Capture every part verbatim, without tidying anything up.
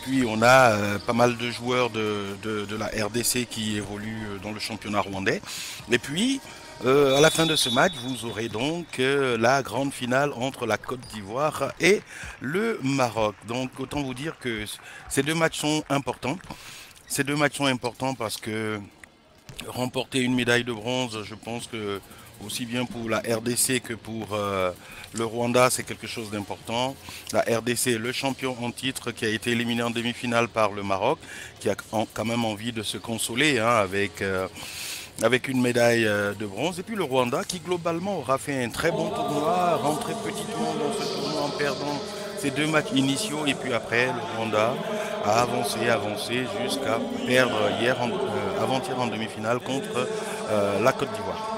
puis on a euh, pas mal de joueurs de, de- de la R D C qui évoluent euh, dans le championnat rwandais. Et puis, euh, à la fin de ce match, vous aurez donc euh, la grande finale entre la Côte d'Ivoire et le Maroc. Donc autant vous dire que c- ces deux matchs sont importants. Ces deux matchs sont importants parce que remporter une médaille de bronze, je pense que aussi bien pour la R D C que pour euh, le Rwanda, c'est quelque chose d'important. La R D C, le champion en titre qui a été éliminé en demi-finale par le Maroc, qui a en- quand même envie de se consoler hein, avec, euh, avec une médaille euh, de bronze. Et puis le Rwanda qui globalement aura fait un très bon tournoi, rentré petitement dans ce tournoi en perdant ses deux matchs initiaux. Et puis après, le Rwanda a avancé, avancé jusqu'à perdre hier, en- euh, avant-hier en demi-finale contre euh, la Côte d'Ivoire.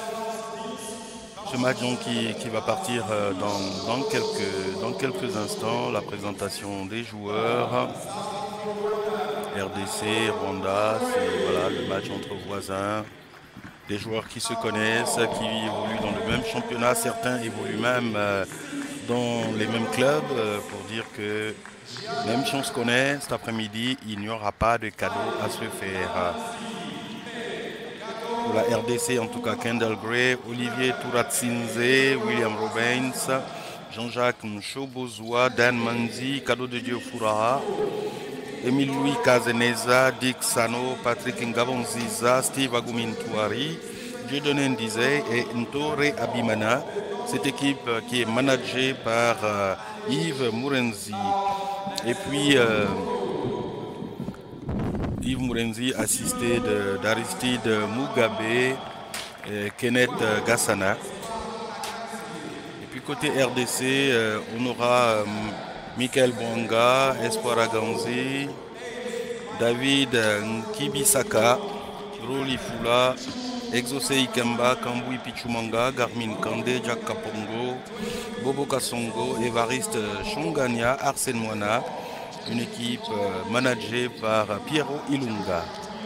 Ce match donc qui, qui va partir euh, dans, dans quelques, dans quelques instants, la présentation des joueurs. R D C, Rwanda, c'est voilà le match entre voisins, des joueurs qui se connaissent, qui évoluent dans le même championnat, certains évoluent même euh, dans les mêmes clubs, euh, pour dire que même si on se connaît, cet après-midi, il n'y aura pas de cadeau à se faire. Pour la R D C, en tout cas, Kendall Gray, Olivier Turatsinze, William Robens, Jean-Jacques Mshobozwa, Dan Manzi, Cadeau de Dieu Furaha, Émile Louis Kazeneza, Dick Sano, Patrick Ngabonziza, Steve Agumintouari, Dieudonné Ndizé et Ntore Abimana. Cette équipe euh, qui est managée par euh, Yves Mourenzi. Et puis, euh, Yves Mourenzi assisté de- d'Aristide Mugabe et Kenneth euh, Gassana. Et puis côté R D C, euh, on aura euh, Michael Bwanga, Espoir Aganzi, David euh, Nkibisaka, Roli Fula, Exosei Ikemba, Kambui Pichumanga, Garmin Kande, Jack Kapongo, Bobo Kasongo, Évariste Chongania, Arsène Moana, une équipe euh, managée par Piero Ilunga.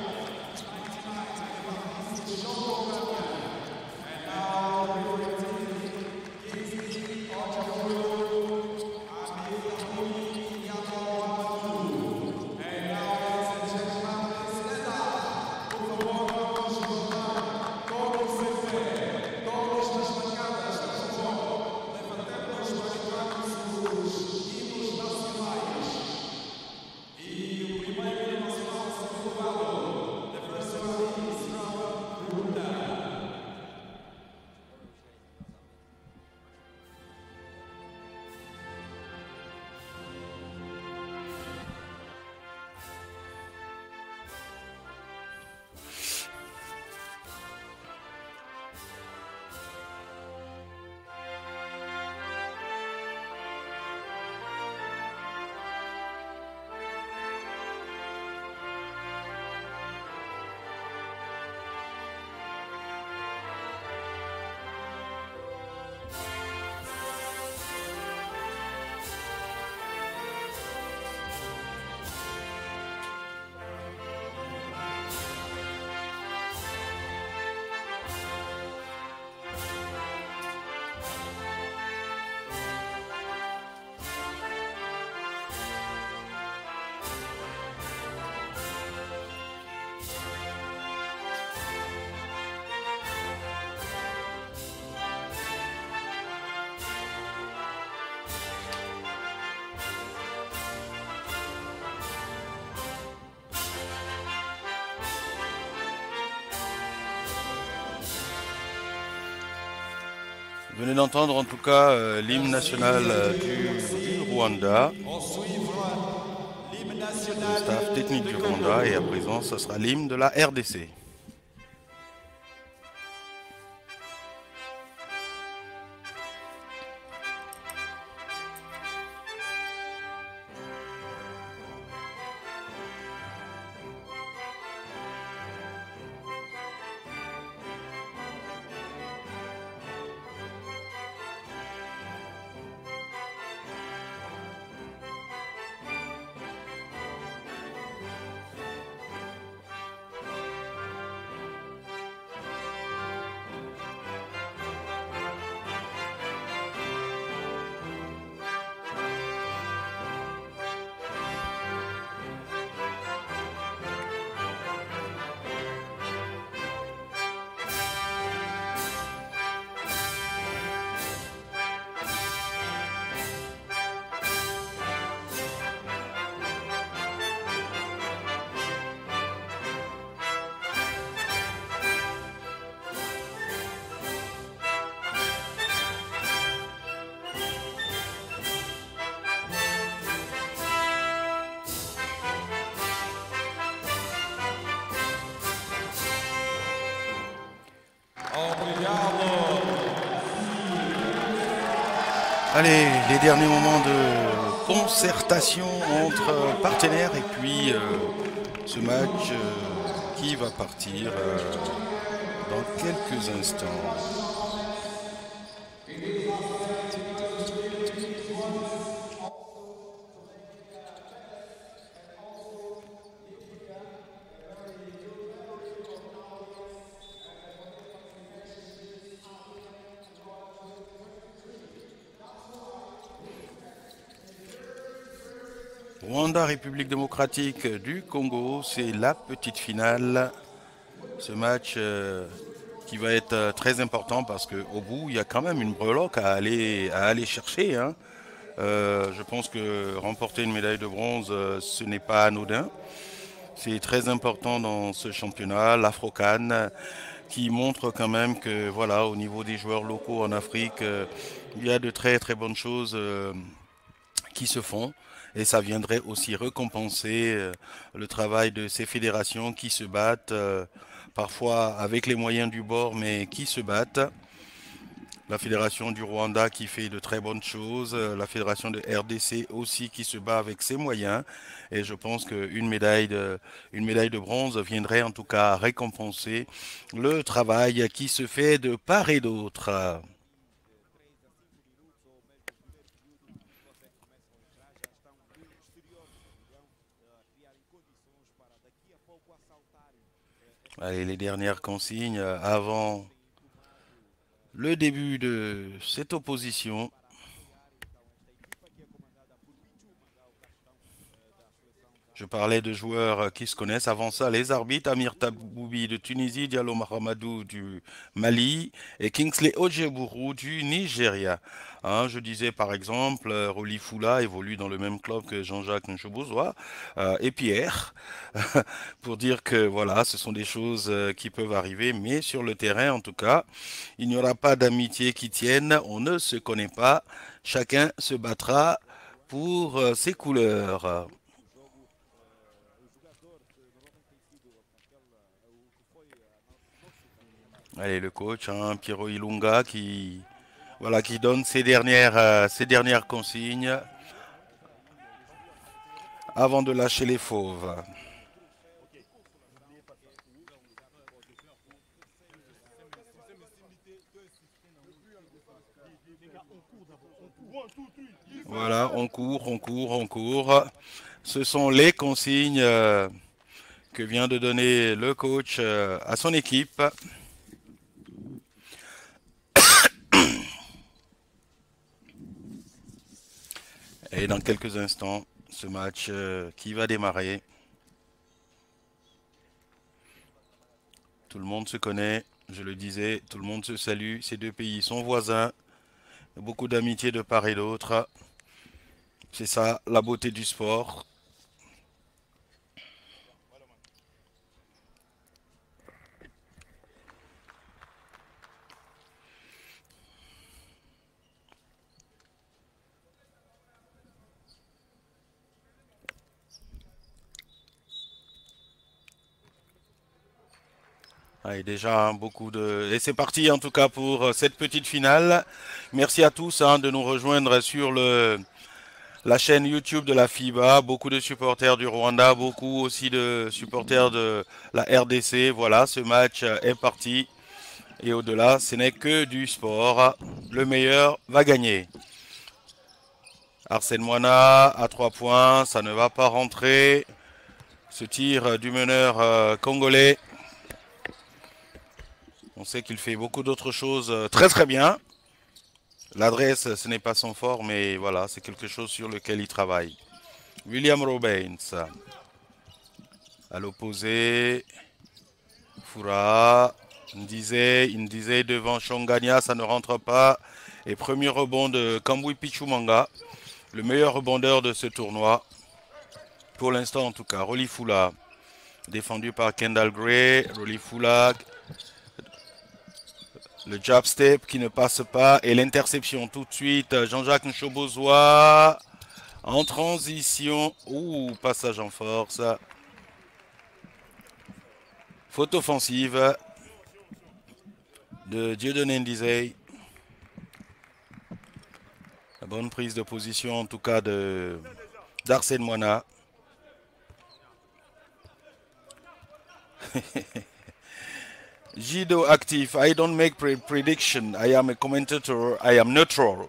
Vous venez d'entendre en tout cas euh, l'hymne national euh, du, du Rwanda, le staff technique du Rwanda, et à présent ce sera l'hymne de la R D C. Allez, les derniers moments de concertation entre partenaires et puis euh, ce match euh, qui va partir euh, dans quelques instants. Rwanda, République démocratique du Congo, c'est la petite finale. Ce match euh, qui va être euh, très important parce qu'au bout, il y a quand même une breloque à aller, à aller chercher, hein. Euh, je pense que remporter une médaille de bronze, euh, ce n'est pas anodin. C'est très important dans ce championnat, l'Afrocan, qui montre quand même que, voilà, au niveau des joueurs locaux en Afrique, euh, il y a de très très bonnes choses euh, qui se font. Et ça viendrait aussi récompenser euh, le travail de ces fédérations qui se battent, euh, parfois avec les moyens du bord, mais qui se battent. La fédération du Rwanda qui fait de très bonnes choses, euh, la fédération de R D C aussi qui se bat avec ses moyens. Et je pense qu'une médaille de, une médaille de bronze viendrait en tout cas récompenser le travail qui se fait de part et d'autre. Allez, les dernières consignes euh, avant le début de cette opposition. Je parlais de joueurs euh, qui se connaissent. Avant ça, les arbitres, Amir Taboubi de Tunisie, Diallo Mahamadou du Mali et Kingsley Ojebourou du Nigeria. Hein, je disais par exemple, euh, Roli Foula évolue dans le même club que Jean-Jacques Nchobozois euh, et Pierre, pour dire que voilà, ce sont des choses euh, qui peuvent arriver, mais sur le terrain en tout cas, il n'y aura pas d'amitié qui tienne, on ne se connaît pas, chacun se battra pour euh, ses couleurs. Allez, le coach, hein, Piero Ilunga, qui, voilà, qui donne ses dernières, euh, ses dernières consignes avant de lâcher les fauves. Voilà, on court, on court, on court. Ce sont les consignes euh, que vient de donner le coach euh, à son équipe. Et dans quelques instants, ce match euh, qui va démarrer. Tout le monde se connaît, je le disais, tout le monde se salue. Ces deux pays sont voisins. Beaucoup d'amitié de part et d'autre. C'est ça, la beauté du sport. Allez, déjà hein, beaucoup de... Et c'est parti en tout cas pour euh, cette petite finale. Merci à tous hein, de nous rejoindre sur le, la chaîne YouTube de la FIBA. Beaucoup de supporters du Rwanda, beaucoup aussi de supporters de la R D C. Voilà, ce match euh, est parti. Et au-delà, ce n'est que du sport. Le meilleur va gagner. Arsène Moina à trois points, ça ne va pas rentrer. Ce tir du meneur euh, congolais. On sait qu'il fait beaucoup d'autres choses euh, très très bien. L'adresse, ce n'est pas son fort, mais voilà, c'est quelque chose sur lequel il travaille. William Robins. À l'opposé, Foura. Ndizé, Ndizé devant Shongania, ça ne rentre pas. Et premier rebond de Kambui Pichumanga, le meilleur rebondeur de ce tournoi. Pour l'instant en tout cas, Roli Foula, défendu par Kendall Gray. Roli Foula, le jab step qui ne passe pas et l'interception tout de suite. Jean-Jacques Nchobozois en transition. Ouh, passage en force. Faute offensive de Dieudonné Ndizé. La bonne prise de position en tout cas de d'Arsène Moina. Jido active. I don't make pre prediction. I am a commentator. I am neutral.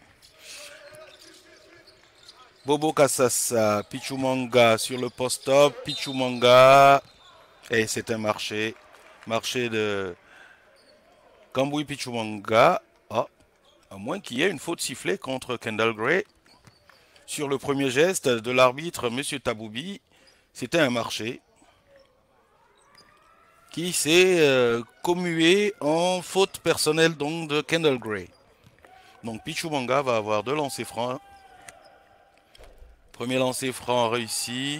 Bobo Kassassa, Pichumanga sur le post-up. Pichumanga. Et c'est un marché. Marché de Kambui Pichumanga. Ah, à moins qu'il y ait une faute sifflée contre Kendall Gray. Sur le premier geste de l'arbitre, M. Taboubi, c'était un marché qui s'est euh, commué en faute personnelle donc de Kendall Gray. Donc Pichumanga va avoir deux lancers francs. Premier lancer franc réussi.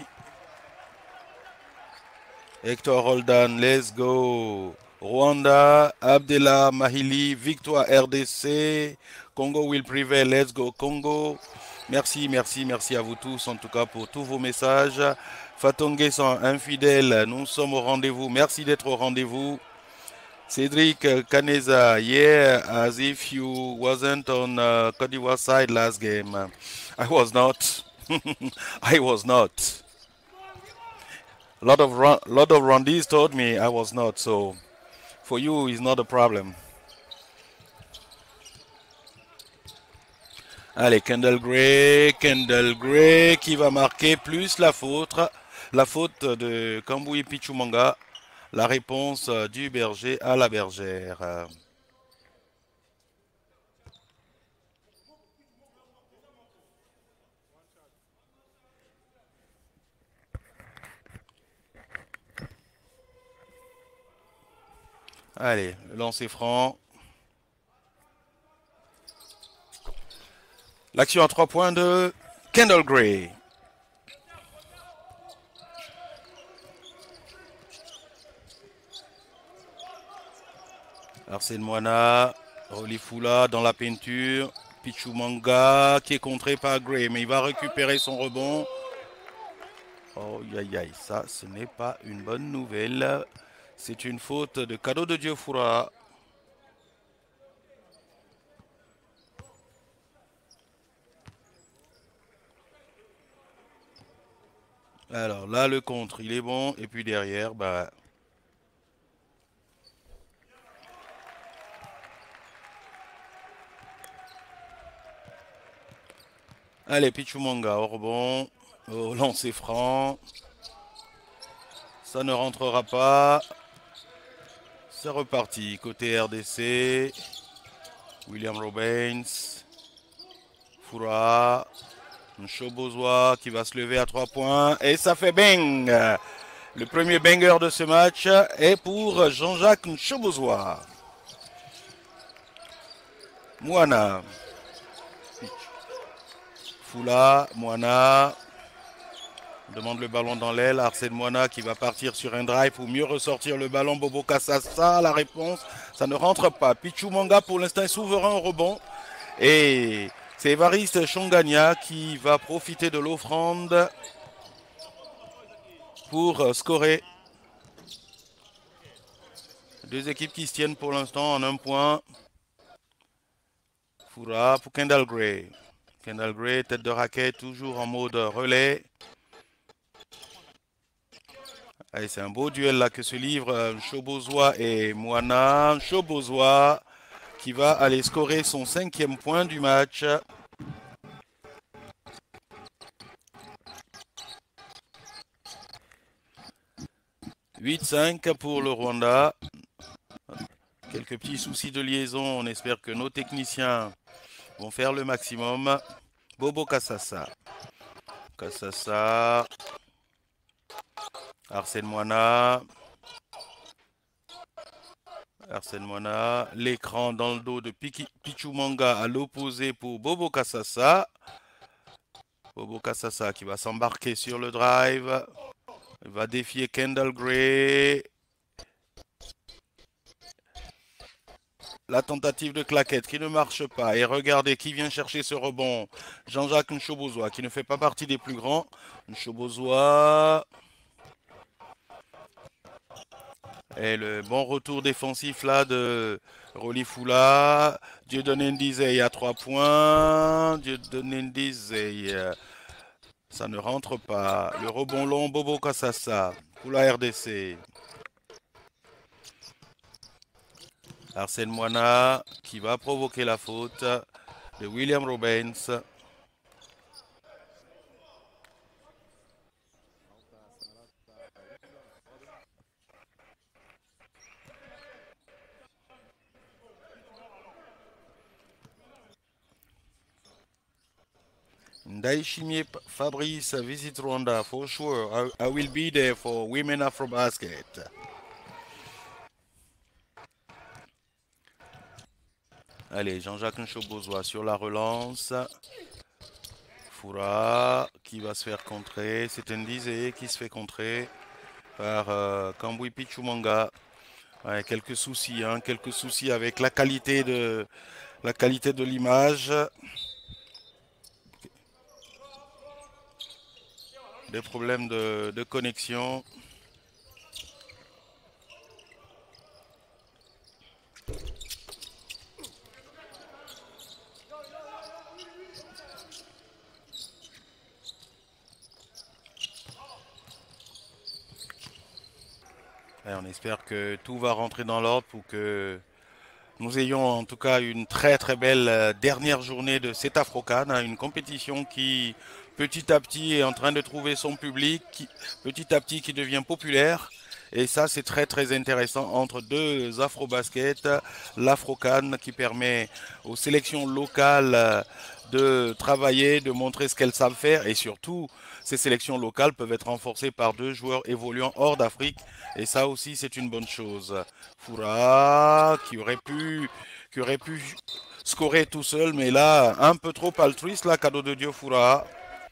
Hector Roldan, let's go. Rwanda, Abdella Mahili, victoire R D C. Congo will prevail, let's go Congo. Merci, merci, merci à vous tous en tout cas pour tous vos messages. Fatongé sans infidèle, nous sommes au rendez-vous. Merci d'être au rendez-vous. Cédric Caneza, yeah, as if you wasn't on uh, Côte d'Ivoire side last game. I was not. I was not. A lot of lot of Rwandese told me I was not. So for you, it's not a problem. Allez, Kendall Gray, Kendall Gray qui va marquer plus la faute, la faute de Kambui Pichumanga. La réponse du berger à la bergère. Allez, le lancer franc. L'action à trois points de Kendall Gray. Arsène Moina, Rolifula dans la peinture. Pichumanga qui est contré par Gray, mais il va récupérer son rebond. Oh, aïe, aïe, ça, ce n'est pas une bonne nouvelle. C'est une faute de Cadeau de Dieu Foura. Alors là, le contre, il est bon. Et puis derrière, bah... Allez, Pichumanga au rebond. Au lancer franc. Ça ne rentrera pas. C'est reparti. Côté R D C. William Robins. Foura. Nchobozoa qui va se lever à trois points. Et ça fait bang. Le premier banger de ce match est pour Jean-Jacques Nchobozoa. Moina. Foula, Moina. Demande le ballon dans l'aile. Arsène Moina qui va partir sur un drive pour mieux ressortir le ballon. Bobo Kassassa, la réponse, ça ne rentre pas. Pichumanga pour l'instant est souverain au rebond. Et c'est Évariste Chongania qui va profiter de l'offrande pour scorer. Deux équipes qui se tiennent pour l'instant en un point. Foura pour Kendall Gray. Kendall Gray, tête de raquette, toujours en mode relais. C'est un beau duel là que se livrent Nchobozoa et Moina. Nchobozoa qui va aller scorer son cinquième point du match. huit cinq pour le Rwanda. Quelques petits soucis de liaison. On espère que nos techniciens vont faire le maximum. Bobo Kassassa. Kassassa. Arsène Moina. Arsène Moina. L'écran dans le dos de Pichumanga à l'opposé pour Bobo Kassassa. Bobo Kassassa qui va s'embarquer sur le drive. Il va défier Kendall Gray. La tentative de claquette qui ne marche pas. Et regardez qui vient chercher ce rebond. Jean-Jacques Nchobozoa qui ne fait pas partie des plus grands. Nchobozoa. Et le bon retour défensif là de Rolifula. Dieudonné Ndizeye à trois points. Dieudonné Ndizeye, euh, ça ne rentre pas. Le rebond long, Bobo Kassassa pour la R D C. Arsène Moina qui va provoquer la faute de William Robens. Ndaishimie Fabrice visit Rwanda for sure. I, I will be there for Women Afro Basket. Allez, Jean-Jacques Nchobozois sur la relance. Foura qui va se faire contrer. C'est Ndizeye qui se fait contrer par euh, Kambui Pichumanga. Ouais, quelques soucis, hein, quelques soucis avec la qualité de la qualité de l'image. Des problèmes de, de connexion. Et on espère que tout va rentrer dans l'ordre pour que nous ayons en tout cas une très très belle euh, dernière journée de cet Afrocan, hein, une compétition qui petit à petit est en train de trouver son public, qui, petit à petit qui devient populaire. Et ça c'est très très intéressant entre deux Afro-basket, l'Afrocan qui permet aux sélections locales euh, de travailler, de montrer ce qu'elles savent faire et surtout ces sélections locales peuvent être renforcées par deux joueurs évoluant hors d'Afrique et ça aussi c'est une bonne chose. Foura qui aurait pu qui aurait pu scorer tout seul mais là un peu trop altruiste là, cadeau de Dieu Foura.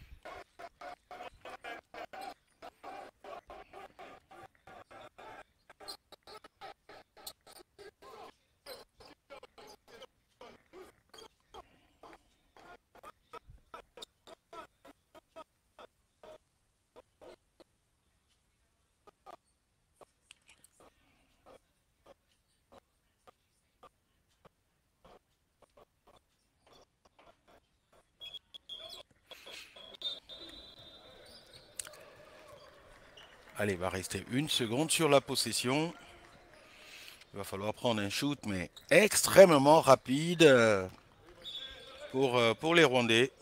Allez, il va rester une seconde sur la possession. Il va falloir prendre un shoot, mais extrêmement rapide euh, pour, euh, pour les Rwandais.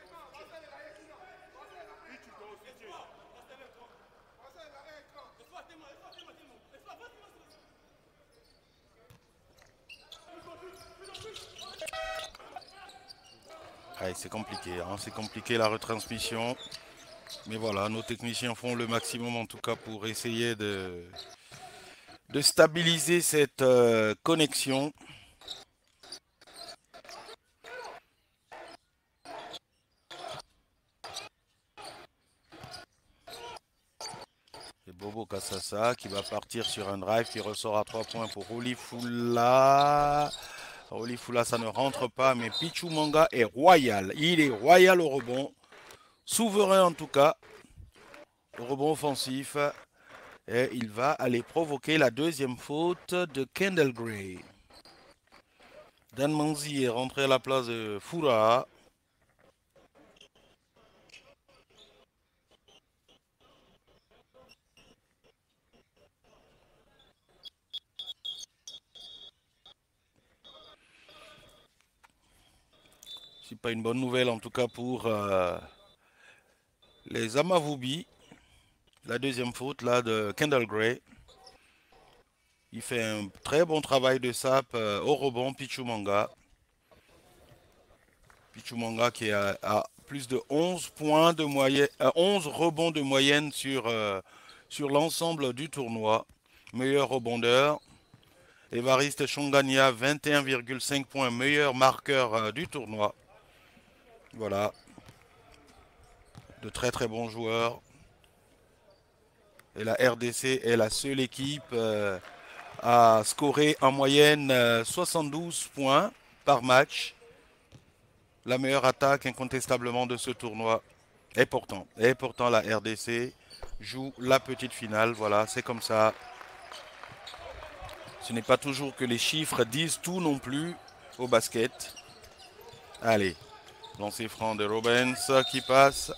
Allez, c'est compliqué, hein, c'est compliqué la retransmission. Mais voilà, nos techniciens font le maximum en tout cas pour essayer de, de stabiliser cette euh, connexion. C'est Bobo Kassassa qui va partir sur un drive qui ressort à trois points pour Rolifula. Rolifula, ça ne rentre pas, mais Pichumanga est royal. Il est royal au rebond. Souverain en tout cas. Au rebond offensif. Et il va aller provoquer la deuxième faute de Kendall Gray. Dan Manzi est rentré à la place de Foura. C'est pas une bonne nouvelle en tout cas pour euh, les Amavubi. La deuxième faute là de Kendall Gray. Il fait un très bon travail de sap euh, au rebond Pichumanga. Pichumanga qui a, a plus de onze points de moyenne, euh, onze rebonds de moyenne sur, euh, sur l'ensemble du tournoi. Meilleur rebondeur. Évariste Chongania, vingt et un virgule cinq points, meilleur marqueur euh, du tournoi. Voilà. De très très bons joueurs. Et la R D C est la seule équipe euh, à scorer en moyenne euh, soixante-douze points par match. La meilleure attaque incontestablement de ce tournoi. Et pourtant, et pourtant la R D C joue la petite finale. Voilà, c'est comme ça. Ce n'est pas toujours que les chiffres disent tout non plus au basket. Allez, lancer franc de Robens qui passe.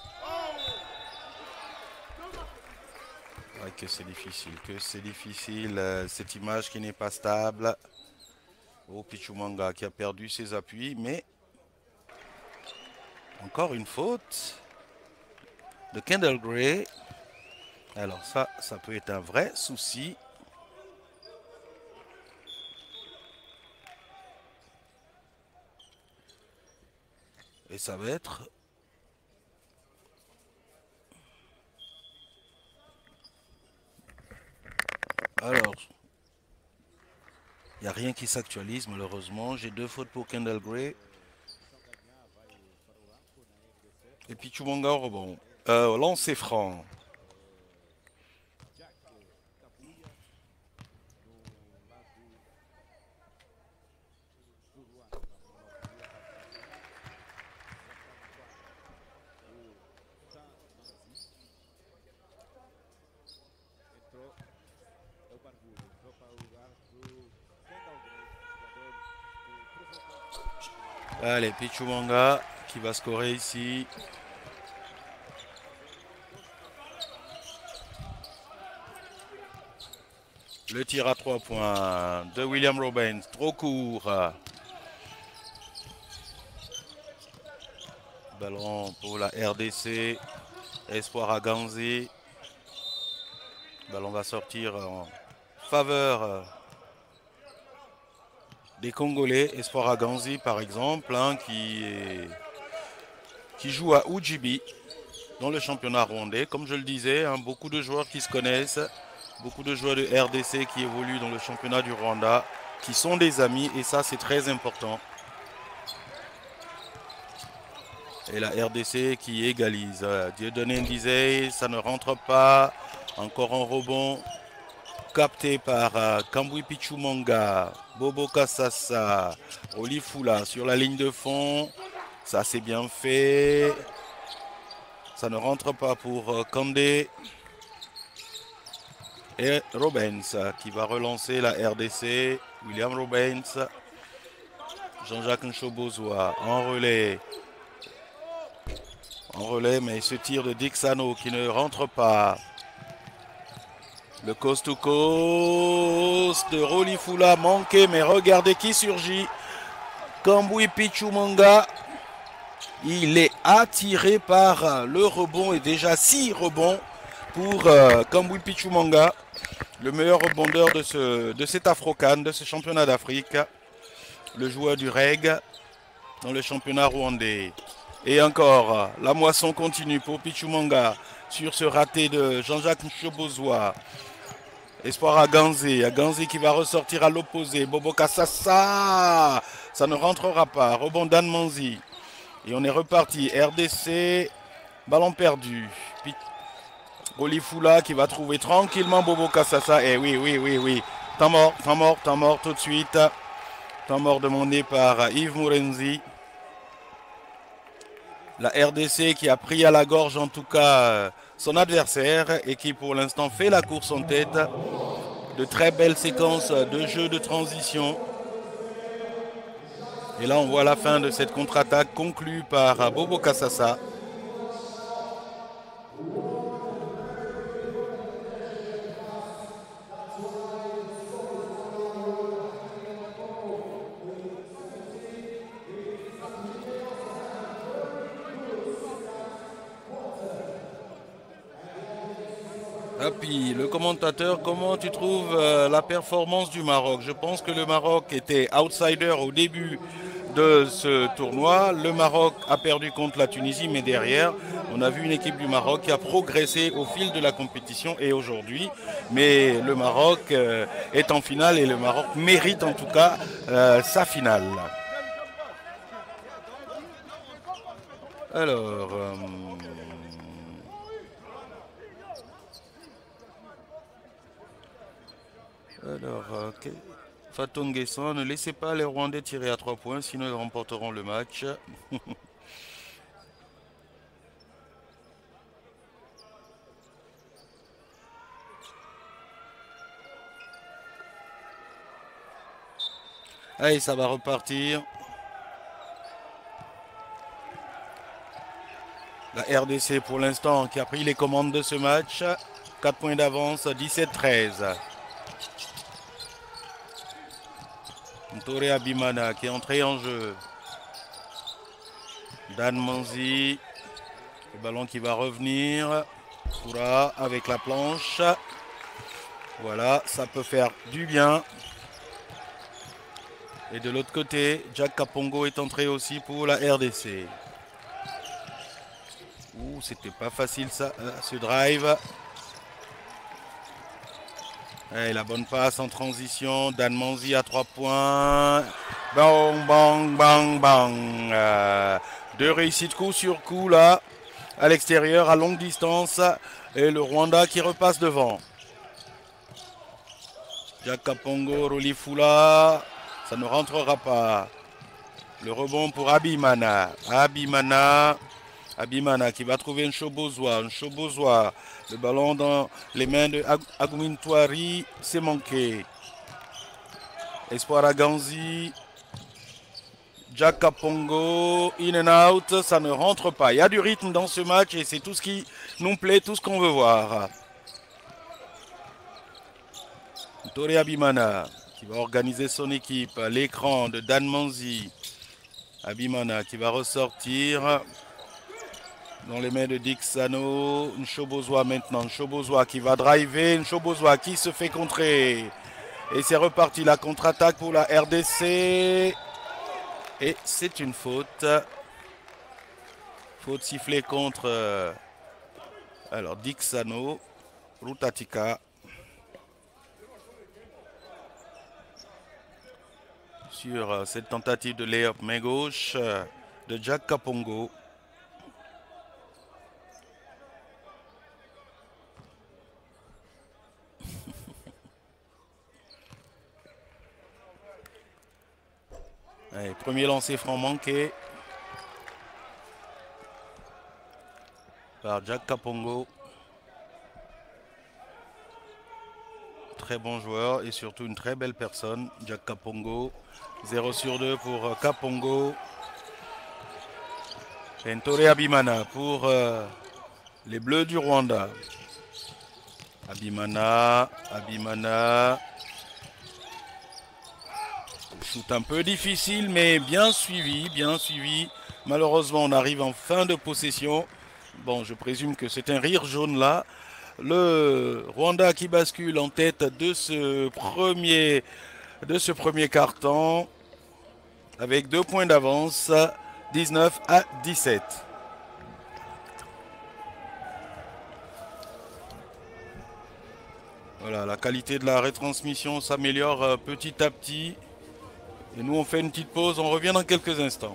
Ouais, que c'est difficile, que c'est difficile. Euh, cette image qui n'est pas stable. Oh, Pichumanga qui a perdu ses appuis, mais encore une faute de Kendall Gray. Alors ça, ça peut être un vrai souci. Et ça va être... Alors, il n'y a rien qui s'actualise malheureusement. J'ai deux fautes pour Kendall Gray. Et Pichumanga au rebond. Euh, lancer franc. Allez, Pichumanga qui va scorer ici. Le tir à trois points de William Robens, trop court. Ballon pour la R D C. Espoir à Ganzi. Ballon va sortir en faveur des Congolais. Espoir à Ganzi par exemple, hein, qui, est, qui joue à Ujibi dans le championnat rwandais. Comme je le disais, hein, beaucoup de joueurs qui se connaissent. Beaucoup de joueurs de R D C qui évoluent dans le championnat du Rwanda, qui sont des amis, et ça c'est très important. Et la R D C qui égalise. Dieudonné Ndizé, ça ne rentre pas. Encore un rebond capté par uh, Kambui Pichumanga, Bobo Kassassa, Olifula sur la ligne de fond. Ça c'est bien fait. Ça ne rentre pas pour uh, Kandé. Et Robens qui va relancer la R D C. William Robens. Jean-Jacques Nshobozwa en relais. En relais, mais ce tir de Dixano qui ne rentre pas. Le coast to coast de Rolifula manqué, mais regardez qui surgit. Kambui Pichumanga. Il est attiré par le rebond et déjà six rebonds pour euh, Kambui Pichumanga. Le meilleur rebondeur de, ce, de cet Afro-Can, de ce championnat d'Afrique. Le joueur du R E G dans le championnat rwandais. Et encore, la moisson continue pour Pichumanga sur ce raté de Jean-Jacques Nshobozwa. Espoir à Ganzi. À Ganzi qui va ressortir à l'opposé. Bobo Kassassa. Ça ne rentrera pas. Rebond d'Anne Manzi. Et on est reparti. R D C. Ballon perdu. Olifula qui va trouver tranquillement Bobo Kassassa. Et oui, oui, oui, oui. Temps mort, temps mort, temps mort tout de suite. Temps mort demandé par Yves Mourenzi. La R D C qui a pris à la gorge en tout cas son adversaire et qui pour l'instant fait la course en tête. De très belles séquences de jeu de transition. Et là on voit la fin de cette contre-attaque conclue par Bobo Kassassa. Et puis le commentateur, comment tu trouves euh, la performance du Maroc? Je pense que le Maroc était outsider au début de ce tournoi. Le Maroc a perdu contre la Tunisie, mais derrière, on a vu une équipe du Maroc qui a progressé au fil de la compétition et aujourd'hui. Mais le Maroc euh, est en finale et le Maroc mérite en tout cas euh, sa finale. Alors... Euh, Alors, euh, okay. Fatou Nguessan, ne laissez pas les Rwandais tirer à trois points, sinon ils remporteront le match. Allez, ça va repartir. La R D C pour l'instant qui a pris les commandes de ce match. quatre points d'avance, dix-sept treize. Ntore Abimana qui est entré en jeu. Dan Manzi. Le ballon qui va revenir. Koura avec la planche. Voilà, ça peut faire du bien. Et de l'autre côté, Jack Kapongo est entré aussi pour la R D C. Ouh, c'était pas facile ça, ce drive. Et la bonne passe en transition. Dan Manzi à trois points. Bang, bang, bang, bang. Euh, deux réussites coup sur coup là. À l'extérieur, à longue distance. Et le Rwanda qui repasse devant. Jack Kapongo, Rolifula. Ça ne rentrera pas. Le rebond pour Abimana. Abimana. Abimana qui va trouver un Chobozois. Un Chobozois. Le ballon dans les mains de Agumintwari. C'est manqué. Espoir Aganzi. Jack Kapongo. In and out. Ça ne rentre pas. Il y a du rythme dans ce match et c'est tout ce qui nous plaît, tout ce qu'on veut voir. Ntore Abimana qui va organiser son équipe. L'écran de Dan Manzi. Abimana qui va ressortir dans les mains de Dixano. Nchobozois maintenant. Nchobozois qui va driver. Nchobozois qui se fait contrer. Et c'est reparti la contre-attaque pour la R D C. Et c'est une faute. Faute sifflée contre euh, alors Dixano. Rutatika. Sur euh, cette tentative de lay-up main gauche euh, de Jack Kapongo. Allez, premier lancer franc manqué par Jack Kapongo. Très bon joueur et surtout une très belle personne, Jack Kapongo. zéro sur deux pour Kapongo. Et Ntore Abimana pour euh, les Bleus du Rwanda. Abimana, Abimana. Shoot un peu difficile mais bien suivi, bien suivi. Malheureusement on arrive en fin de possession. Bon, je présume que c'est un rire jaune là. Le Rwanda qui bascule en tête de ce premier, de ce premier carton avec deux points d'avance, dix-neuf à dix-sept. Voilà, la qualité de la retransmission s'améliore petit à petit. Et nous on fait une petite pause, on revient dans quelques instants.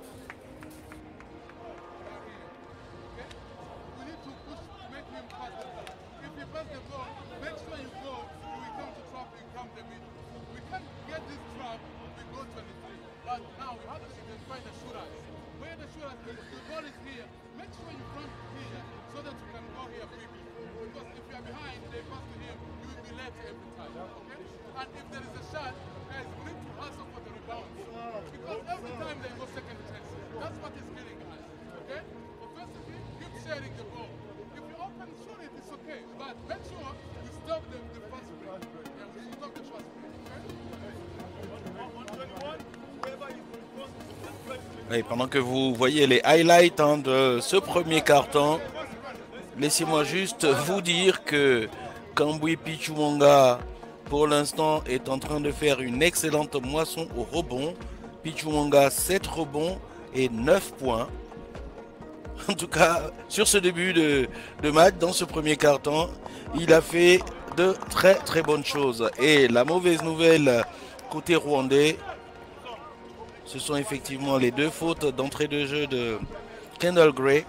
Et pendant que vous voyez les highlights hein, de ce premier carton, laissez-moi juste vous dire que Kambui Pichumanga, pour l'instant, est en train de faire une excellente moisson au rebond. Pichumanga, sept rebonds et neuf points. En tout cas, sur ce début de, de match, dans ce premier carton, il a fait de très très bonnes choses. Et la mauvaise nouvelle côté rwandais, ce sont effectivement les deux fautes d'entrée de jeu de Kendall Gray.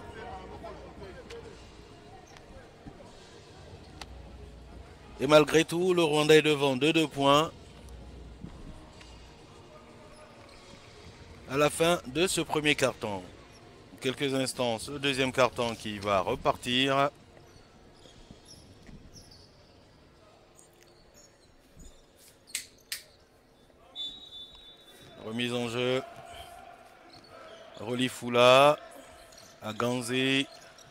Et malgré tout, le Rwanda est devant de deux points à la fin de ce premier carton. Quelques instants, ce deuxième carton qui va repartir. Remise en jeu. Rolifula. Aganze.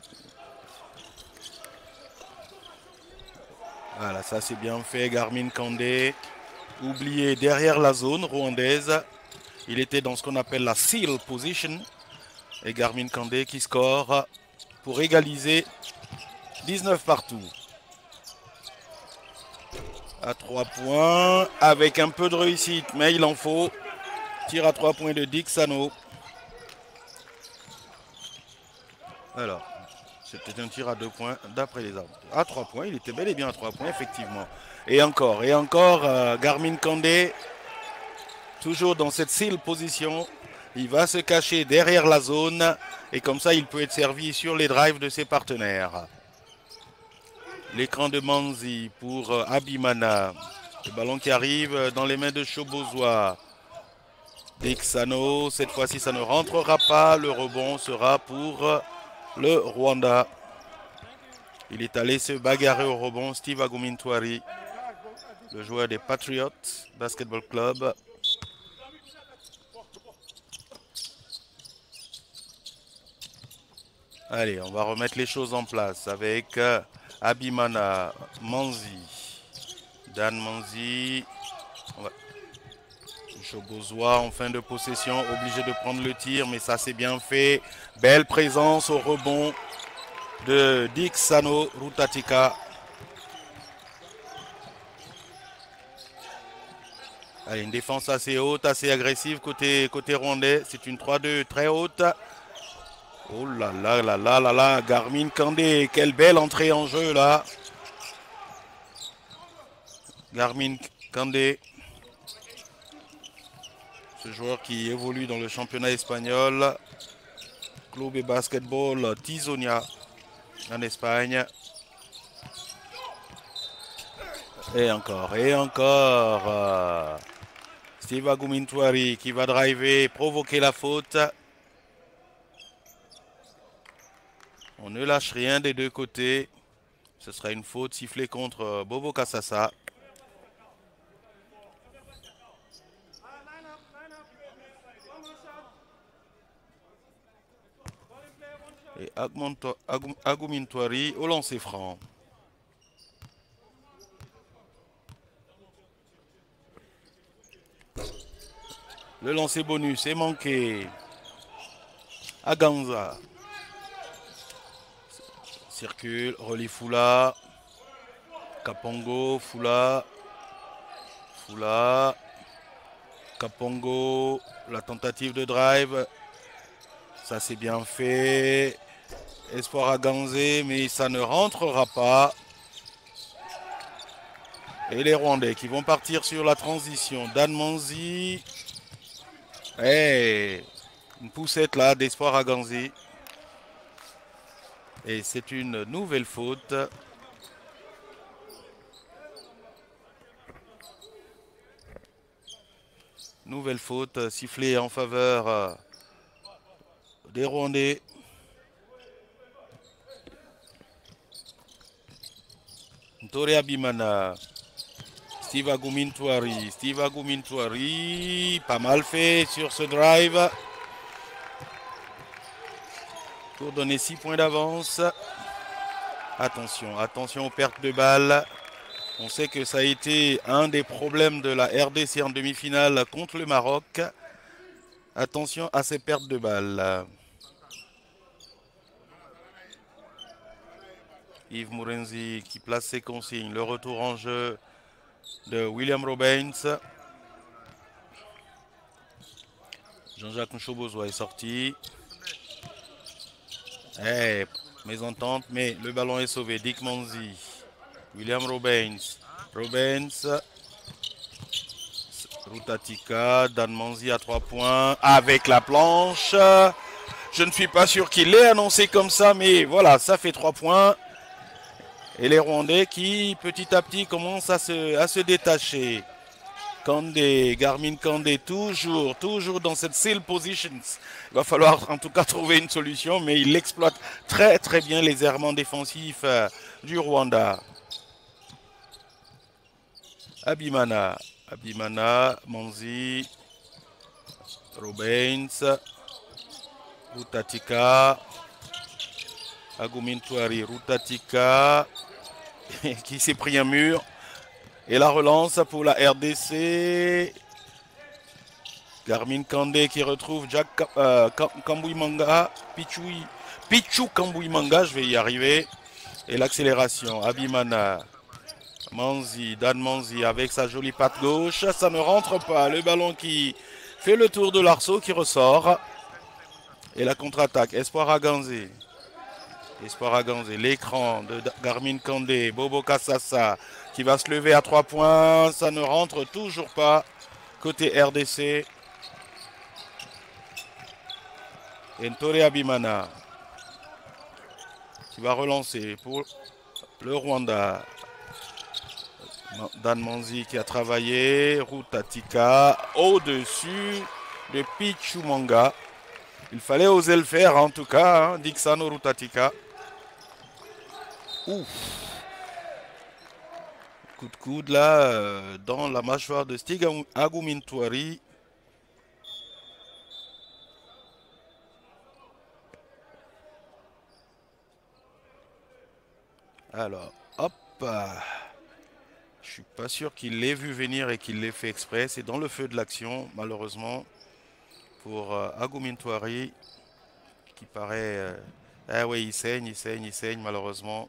Voilà, ça c'est bien fait. Garmin Kandé. Oublié derrière la zone rwandaise. Il était dans ce qu'on appelle la seal position. Et Garmin Kandé qui score pour égaliser dix-neuf partout. À trois points, avec un peu de réussite, mais il en faut. Tir à trois points de Dick Sano. Alors, c'était un tir à deux points d'après les armes. À trois points, il était bel et bien à trois points, effectivement. Et encore, et encore, euh, Garmin Kandé, toujours dans cette seal position. Il va se cacher derrière la zone et comme ça, il peut être servi sur les drives de ses partenaires. L'écran de Manzi pour euh, Abimana. Le ballon qui arrive dans les mains de Chobozois. Dixano, cette fois-ci ça ne rentrera pas. Le rebond sera pour euh, le Rwanda. Il est allé se bagarrer au rebond. Steve Agumintwari, le joueur des Patriots Basketball Club. Allez, on va remettre les choses en place avec euh, Abimana, Manzi. Dan Manzi. Ouais. Chobozois en fin de possession, obligé de prendre le tir, mais ça c'est bien fait. Belle présence au rebond de Dixano Rutatika. Allez, une défense assez haute, assez agressive côté, côté rwandais. C'est une trois deux très haute. Oh là là là là là là, Garmin Kandé, quelle belle entrée en jeu là. Garmin Kandé, ce joueur qui évolue dans le championnat espagnol, Club et Basketball Tizonia en Espagne. Et encore, et encore. Euh, Steve Agumintwari qui va driver, provoquer la faute. On ne lâche rien des deux côtés. Ce sera une faute sifflée contre Bobo Kasasa. Et Agumintwari au lancer franc. Le lancer bonus est manqué. Aganza. Circule, relie Fula. Kapongo, Fula. Fula. Kapongo. La tentative de drive. Ça c'est bien fait. Espoir à Ganzé, mais ça ne rentrera pas. Et les Rwandais qui vont partir sur la transition. Dan Manzi. Hey, une poussette là d'Espoir à Ganzé. Et c'est une nouvelle faute. Nouvelle faute sifflée en faveur des Rwandais. Ntore Abimana. Steve Agumintwari. Steve Agumintwari. Pas mal fait sur ce drive. Pour donner six points d'avance. Attention, attention aux pertes de balles. On sait que ça a été un des problèmes de la R D C en demi-finale contre le Maroc. Attention à ces pertes de balles. Yves Mourenzi qui place ses consignes. Le retour en jeu de William Robens. Jean-Jacques Nchobozois est sorti. Hey, mésentente, mais le ballon est sauvé. Dick Manzi. William Robens. Robens. Rutatika. Dan Manzi à trois points. Avec la planche. Je ne suis pas sûr qu'il l'ait annoncé comme ça, mais voilà, ça fait trois points. Et les Rwandais qui, petit à petit, commencent à se, à se détacher. Kandé, Garmin Kandé, toujours, toujours dans cette seal position. Il va falloir en tout cas trouver une solution, mais il exploite très très bien les errements défensifs euh, du Rwanda. Abimana, Abimana, Manzi, Robens, Rutatika, Agumintouari, Rutatika, qui s'est pris un mur. Et la relance pour la R D C. Garmin Kandé qui retrouve Jack euh, Kambuimanga, Pichoui, Pichou Kambuimanga, je vais y arriver. Et l'accélération, Abimana, Manzi, Dan Manzi avec sa jolie patte gauche, ça ne rentre pas. Le ballon qui fait le tour de l'arceau qui ressort. Et la contre-attaque, Espoir Aganzi. Espoir Aganzi, l'écran de Garmin Kandé, Bobo Kassassa qui va se lever à trois points. Ça ne rentre toujours pas côté R D C. Ntore Abimana qui va relancer pour le Rwanda. Dan Manzi qui a travaillé. Rutatika au-dessus de Pichumanga. Il fallait oser le faire en tout cas, hein, Dixano Rutatika. Ouf. Coup de coude là euh, dans la mâchoire de Stig Agumintouari. Alors, hop. Je suis pas sûr qu'il l'ait vu venir et qu'il l'ait fait exprès. C'est dans le feu de l'action, malheureusement, pour euh, Agumintouari, qui paraît... Euh, ah oui, il saigne, il saigne, il saigne, malheureusement.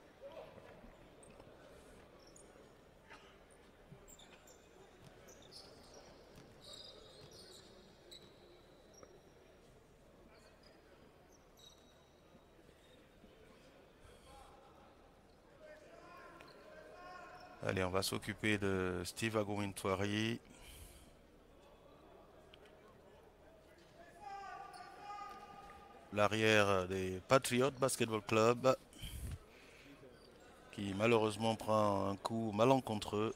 Allez, on va s'occuper de Steve Agumintouari. L'arrière des Patriots Basketball Club, qui malheureusement prend un coup malencontreux.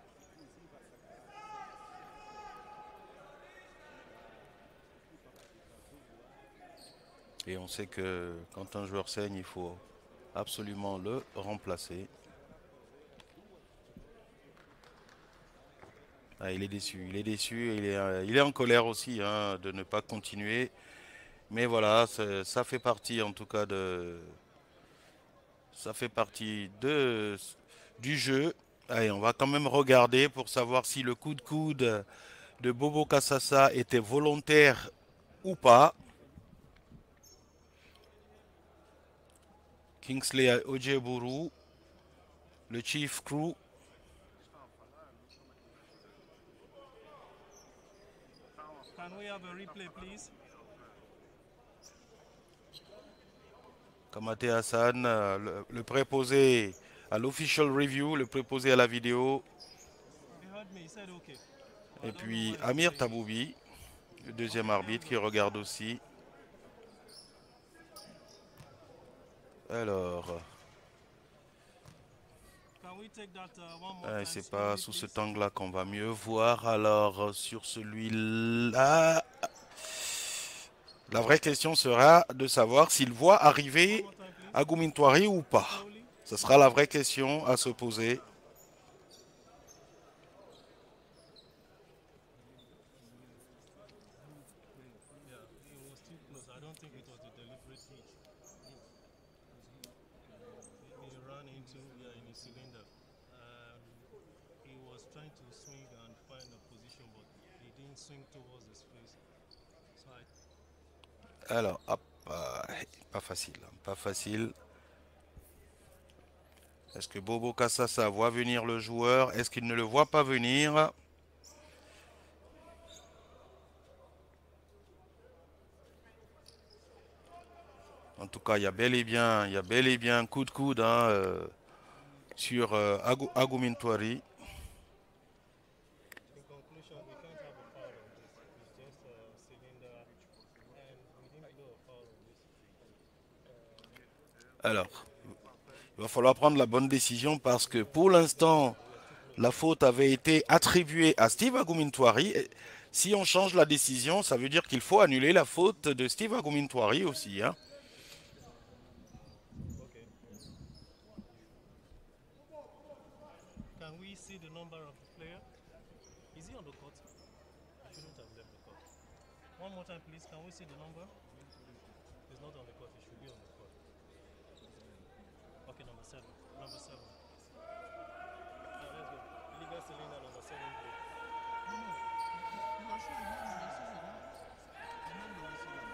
Et on sait que quand un joueur saigne, il faut absolument le remplacer. Ah, il est déçu, il est déçu, il est, euh, il est en colère aussi hein, de ne pas continuer. Mais voilà, ça fait partie en tout cas de... Ça fait partie de, du jeu. Allez, on va quand même regarder pour savoir si le coup de coude de Bobo Kassassa était volontaire ou pas. Kingsley Ojeburu, le Chief Crew. Can we have a replay, please? Kamate Hassan, le, le préposé à l'official review, le préposé à la vidéo. Et puis Amir Taboubi, le deuxième arbitre qui regarde aussi. Alors, euh, c'est pas sous cet angle-là qu'on va mieux voir. Alors, sur celui-là, la vraie question sera de savoir s'il voit arriver Agumintouari ou pas. Ce sera la vraie question à se poser. Alors, hop, euh, pas facile, pas facile. Est-ce que Bobo Kassassa voit venir le joueur? Est-ce qu'il ne le voit pas venir? En tout cas, il y a bel et bien, il y a bel et bien un coup de coude hein, euh, sur euh, Agumintouari. Alors, il va falloir prendre la bonne décision parce que pour l'instant, la faute avait été attribuée à Steve Agumintouari. Si on change la décision, ça veut dire qu'il faut annuler la faute de Steve Agumintouari aussi. Hein. One more time, please. Can we see the number? It's not on the court. It should be on the court. Okay, number seven. Number seven. Yeah, let's go. Illegal cylinder number seven, please. No, no. You are sure you have the number. The number is here.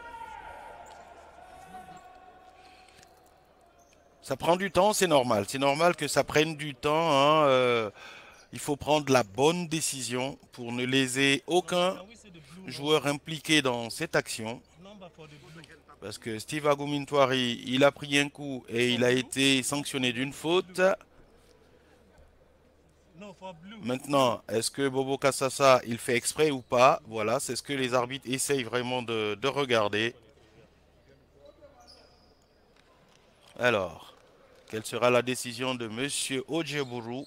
Ça prend du temps, c'est normal. C'est normal que ça prenne du temps. Hein, euh, il faut prendre la bonne décision pour ne léser aucun joueur impliqué dans cette action. Parce que Steve Agumintwari, il a pris un coup et il a été sanctionné d'une faute. Maintenant, est-ce que Bobo Kasasa, il fait exprès ou pas? Voilà, c'est ce que les arbitres essayent vraiment de, de regarder. Alors, quelle sera la décision de M. Ojeburu?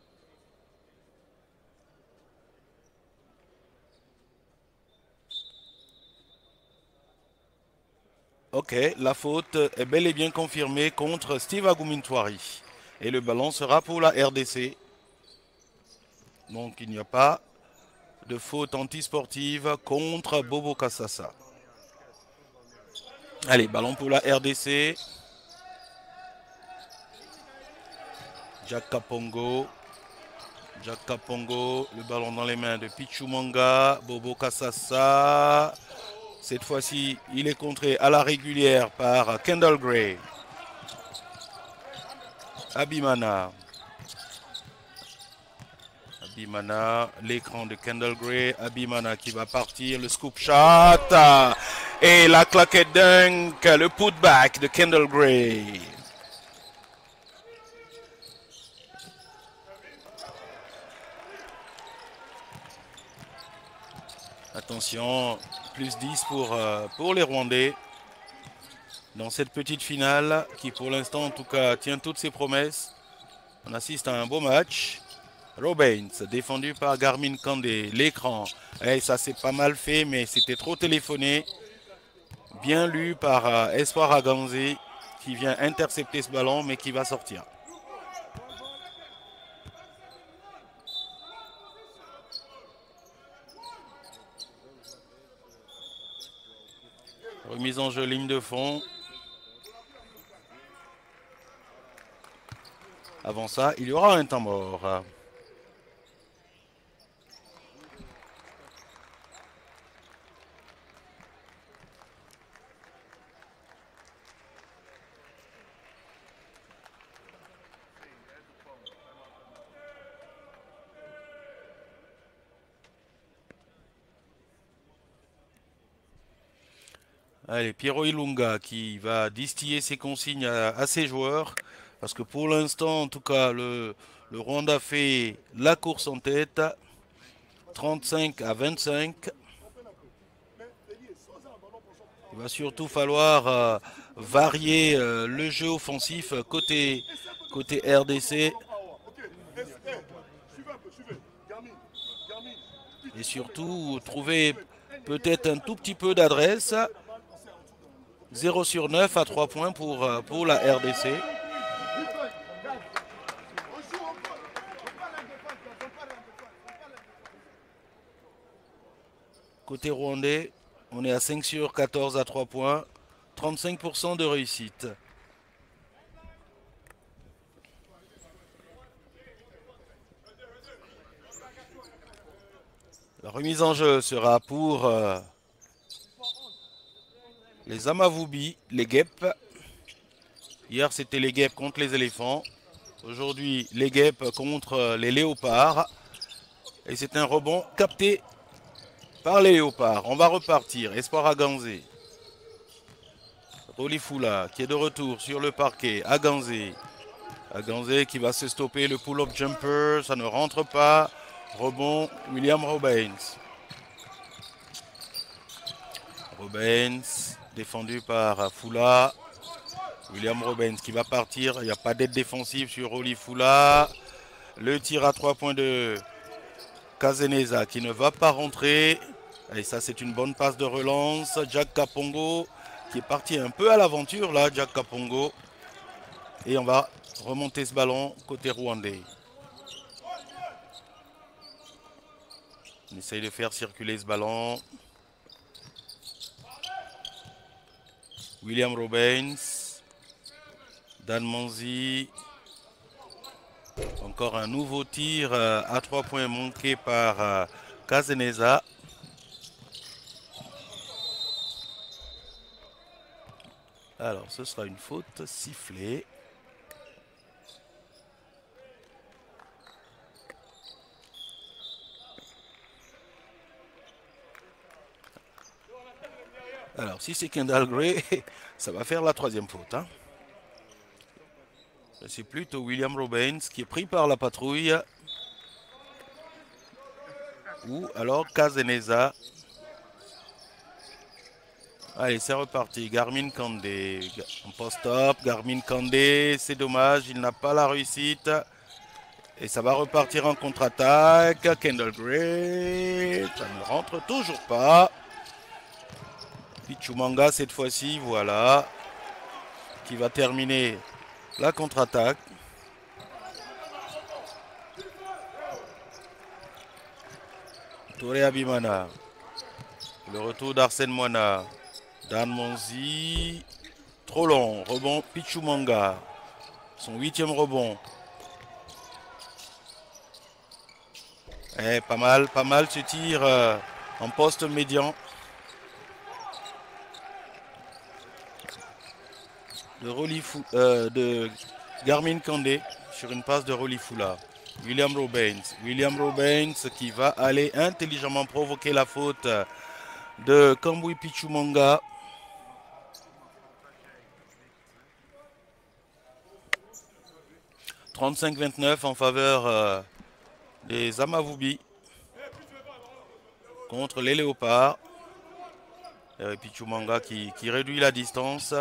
Ok, la faute est bel et bien confirmée contre Steve Agumintwari. Et le ballon sera pour la R D C. Donc il n'y a pas de faute antisportive contre Bobo Kasasa. Allez, ballon pour la R D C. Jack Kapongo. Jack Kapongo, le ballon dans les mains de Pichumanga. Bobo Kasasa. Cette fois-ci, il est contré à la régulière par Kendall Gray. Abimana. Abimana, l'écran de Kendall Gray. Abimana qui va partir, le scoop shot. Et la claquette dunk, le putback de Kendall Gray. Attention, plus dix pour, euh, pour les Rwandais dans cette petite finale qui pour l'instant en tout cas tient toutes ses promesses. On assiste à un beau match. Robins défendu par Garmin Kandé, l'écran. Et ça c'est pas mal fait mais c'était trop téléphoné. Bien lu par euh, Espoir Aganzi qui vient intercepter ce ballon mais qui va sortir. Remise en jeu, ligne de fond. Avant ça, il y aura un temps mort. Allez, Piero Ilunga qui va distiller ses consignes à, à ses joueurs. Parce que pour l'instant, en tout cas, le, le Rwanda fait la course en tête. trente-cinq à vingt-cinq. Il va surtout falloir euh, varier euh, le jeu offensif côté, côté R D C. Et surtout, trouver peut-être un tout petit peu d'adresse. zéro sur neuf à trois points pour, pour la R D C. Côté rwandais, on est à cinq sur quatorze à trois points. trente-cinq pour cent de réussite. La remise en jeu sera pour euh, les Amavubi, les guêpes. Hier, c'était les guêpes contre les éléphants. Aujourd'hui, les guêpes contre les léopards. Et c'est un rebond capté par les léopards. On va repartir. Espoir Aganzé. Rolifula qui est de retour sur le parquet. Aganzé. Aganzé qui va se stopper le pull-up jumper. Ça ne rentre pas. Rebond, William Robins. Robins, défendu par Fula. William Robins qui va partir. Il n'y a pas d'aide défensive sur Rolifula. Le tir à trois points de Kazeneza qui ne va pas rentrer. Et ça, c'est une bonne passe de relance. Jack Kapongo qui est parti un peu à l'aventure là, Jack Kapongo. Et on va remonter ce ballon côté rwandais. On essaye de faire circuler ce ballon. William Robens, Dan Manzi. Encore un nouveau tir euh, à trois points manqué par euh, Kazeneza. Alors ce sera une faute sifflée. Alors si c'est Kendall Gray, ça va faire la troisième faute. Hein. C'est plutôt William Robens qui est pris par la patrouille. Ou alors Kazeneza. Allez, c'est reparti. Garmin Kandé en post-up. Garmin Kandé, c'est dommage, il n'a pas la réussite. Et ça va repartir en contre-attaque. Kendall Gray, ça ne rentre toujours pas. Pichumanga cette fois-ci, voilà. Qui va terminer la contre-attaque. Touré Abimana. Le retour d'Arsène Moana. Dan Monzi. Trop long. Rebond Pichumanga. Son huitième rebond. Eh, pas mal, pas mal ce tir euh, en poste médian. De, Rolifou, euh, de Garmin Kandé sur une passe de Rolifula. William Robens. William Robens qui va aller intelligemment provoquer la faute de Kambui Pichumanga. trente-cinq vingt-neuf en faveur euh, des Amavubi contre les Léopards. Et Pichumanga qui, qui réduit la distance.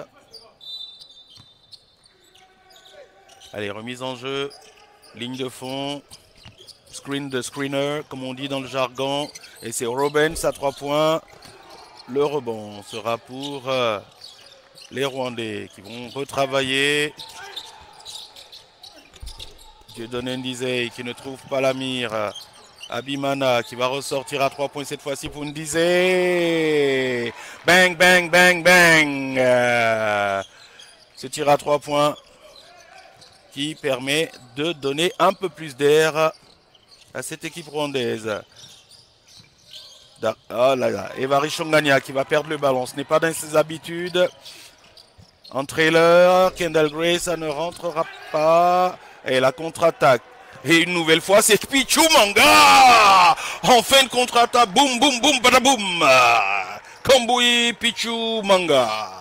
Allez, remise en jeu. Ligne de fond. Screen de screener, comme on dit dans le jargon. Et c'est Robens à trois points. Le rebond sera pour euh, les Rwandais qui vont retravailler. Dieudonné Ndizé qui ne trouve pas la mire. Abimana qui va ressortir à trois points cette fois-ci pour Ndizé. Bang, bang, bang, bang. Euh, ce tir à trois points qui permet de donner un peu plus d'air à cette équipe rwandaise. Oh là là, Evari Shongania qui va perdre le ballon. Ce n'est pas dans ses habitudes. En trailer, Kendall Gray, ça ne rentrera pas. Et la contre-attaque. Et une nouvelle fois, c'est Pichumanga. En fin de contre-attaque, boum, boum, boum, badaboum. Kambui Pichumanga.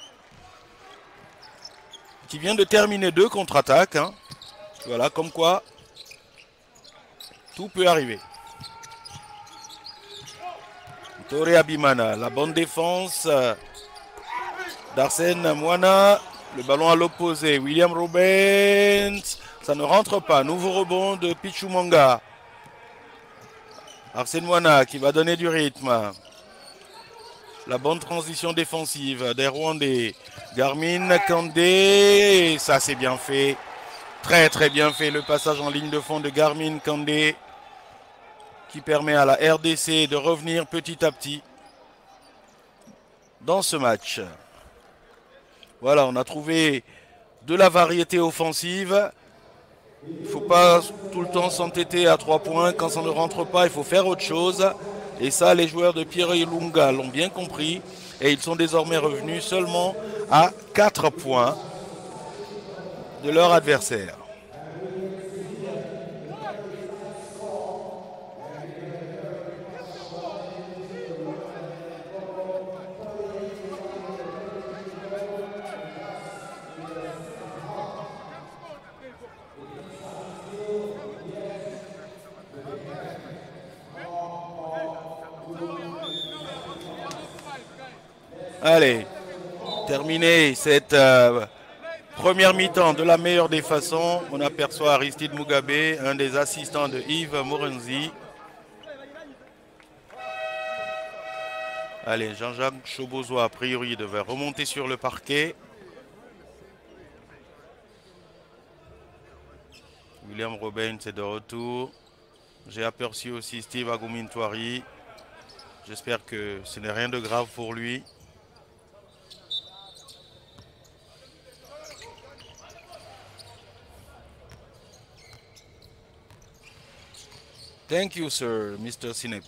Qui vient de terminer deux contre-attaques. Hein. Voilà, comme quoi, tout peut arriver. Toré Abimana, la bonne défense d'Arsène Moana. Le ballon à l'opposé. William Robens. Ça ne rentre pas. Nouveau rebond de Pichumanga. Arsène Moana qui va donner du rythme. La bonne transition défensive des Rwandais. Garmin Kandé. Ça c'est bien fait. Très très bien fait le passage en ligne de fond de Garmin Kandé. Qui permet à la R D C de revenir petit à petit dans ce match. Voilà, on a trouvé de la variété offensive. Il ne faut pas tout le temps s'entêter à trois points. Quand ça ne rentre pas, il faut faire autre chose. Et ça, les joueurs de Pierre Ilunga l'ont bien compris. Et ils sont désormais revenus seulement à quatre points de leur adversaire. Allez, terminé cette euh, première mi-temps de la meilleure des façons. On aperçoit Aristide Mugabe, un des assistants de Yves Morenzi. Allez, Jean-Jacques Chobozois, a priori, devait remonter sur le parquet. William Robin, c'est de retour. J'ai aperçu aussi Steve Agumintwari. J'espère que ce n'est rien de grave pour lui. Thank you, sir, mister Sinep.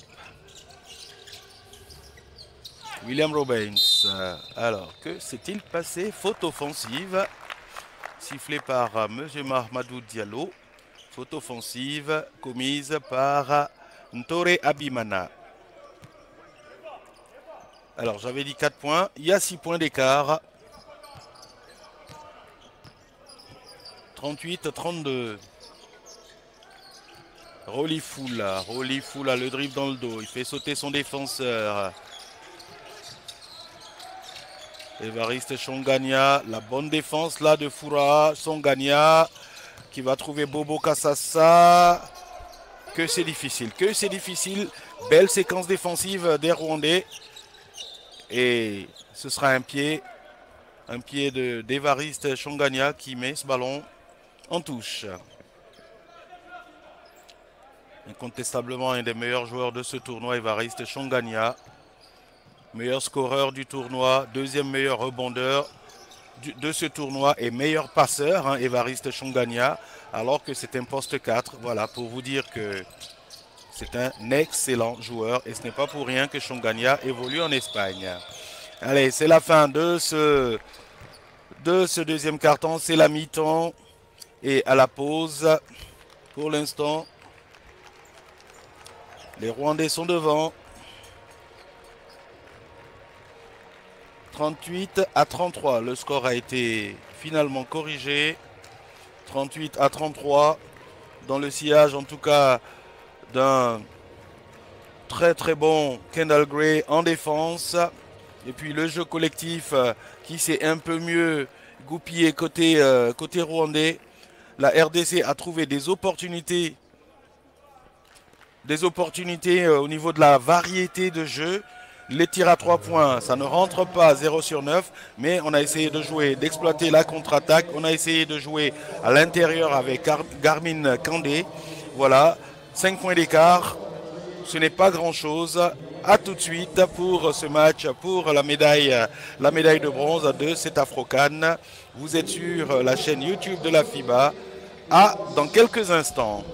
William Robbins. Euh, alors, que s'est-il passé? Faute offensive, sifflée par euh, monsieur Mahamadou Diallo. Faute offensive commise par euh, Ntore Abimana. Alors, j'avais dit quatre points. Il y a six points d'écart. trente-huit à trente-deux. Rolly Foula. Rolly Foula, le dribble dans le dos. Il fait sauter son défenseur. Évariste Chongania. La bonne défense là de Foura. Chongania qui va trouver Bobo Kassassa. Que c'est difficile. Que c'est difficile. Belle séquence défensive des Rwandais. Et ce sera un pied. Un pied d'Évariste Chongania qui met ce ballon en touche. Incontestablement un des meilleurs joueurs de ce tournoi, Évariste Chongania. Meilleur scoreur du tournoi, deuxième meilleur rebondeur du, de ce tournoi et meilleur passeur, hein, Évariste Chongania, alors que c'est un poste quatre. Voilà, pour vous dire que c'est un excellent joueur et ce n'est pas pour rien que Chongania évolue en Espagne. Allez, c'est la fin de ce, de ce deuxième carton, c'est la mi-temps et à la pause, pour l'instant, les Rwandais sont devant. trente-huit à trente-trois. Le score a été finalement corrigé. trente-huit à trente-trois. Dans le sillage, en tout cas, d'un très très bon Kendall Gray en défense. Et puis le jeu collectif euh, qui s'est un peu mieux goupillé côté, euh, côté rwandais. La R D C a trouvé des opportunités des opportunités euh, au niveau de la variété de jeu. Les tirs à trois points, ça ne rentre pas zéro sur neuf, mais on a essayé de jouer, d'exploiter la contre-attaque. On a essayé de jouer à l'intérieur avec Gar Garmin Kandé. Voilà, cinq points d'écart, ce n'est pas grand-chose. A tout de suite pour ce match, pour la médaille, la médaille de bronze de cet Afro-Can. Vous êtes sur la chaîne YouTube de la FIBA. À dans quelques instants.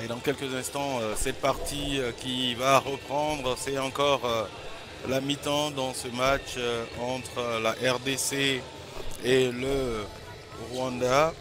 dans quelques instants, euh, cette partie euh, qui va reprendre, c'est encore euh, la mi-temps dans ce match euh, entre euh, la R D C et le Rwanda.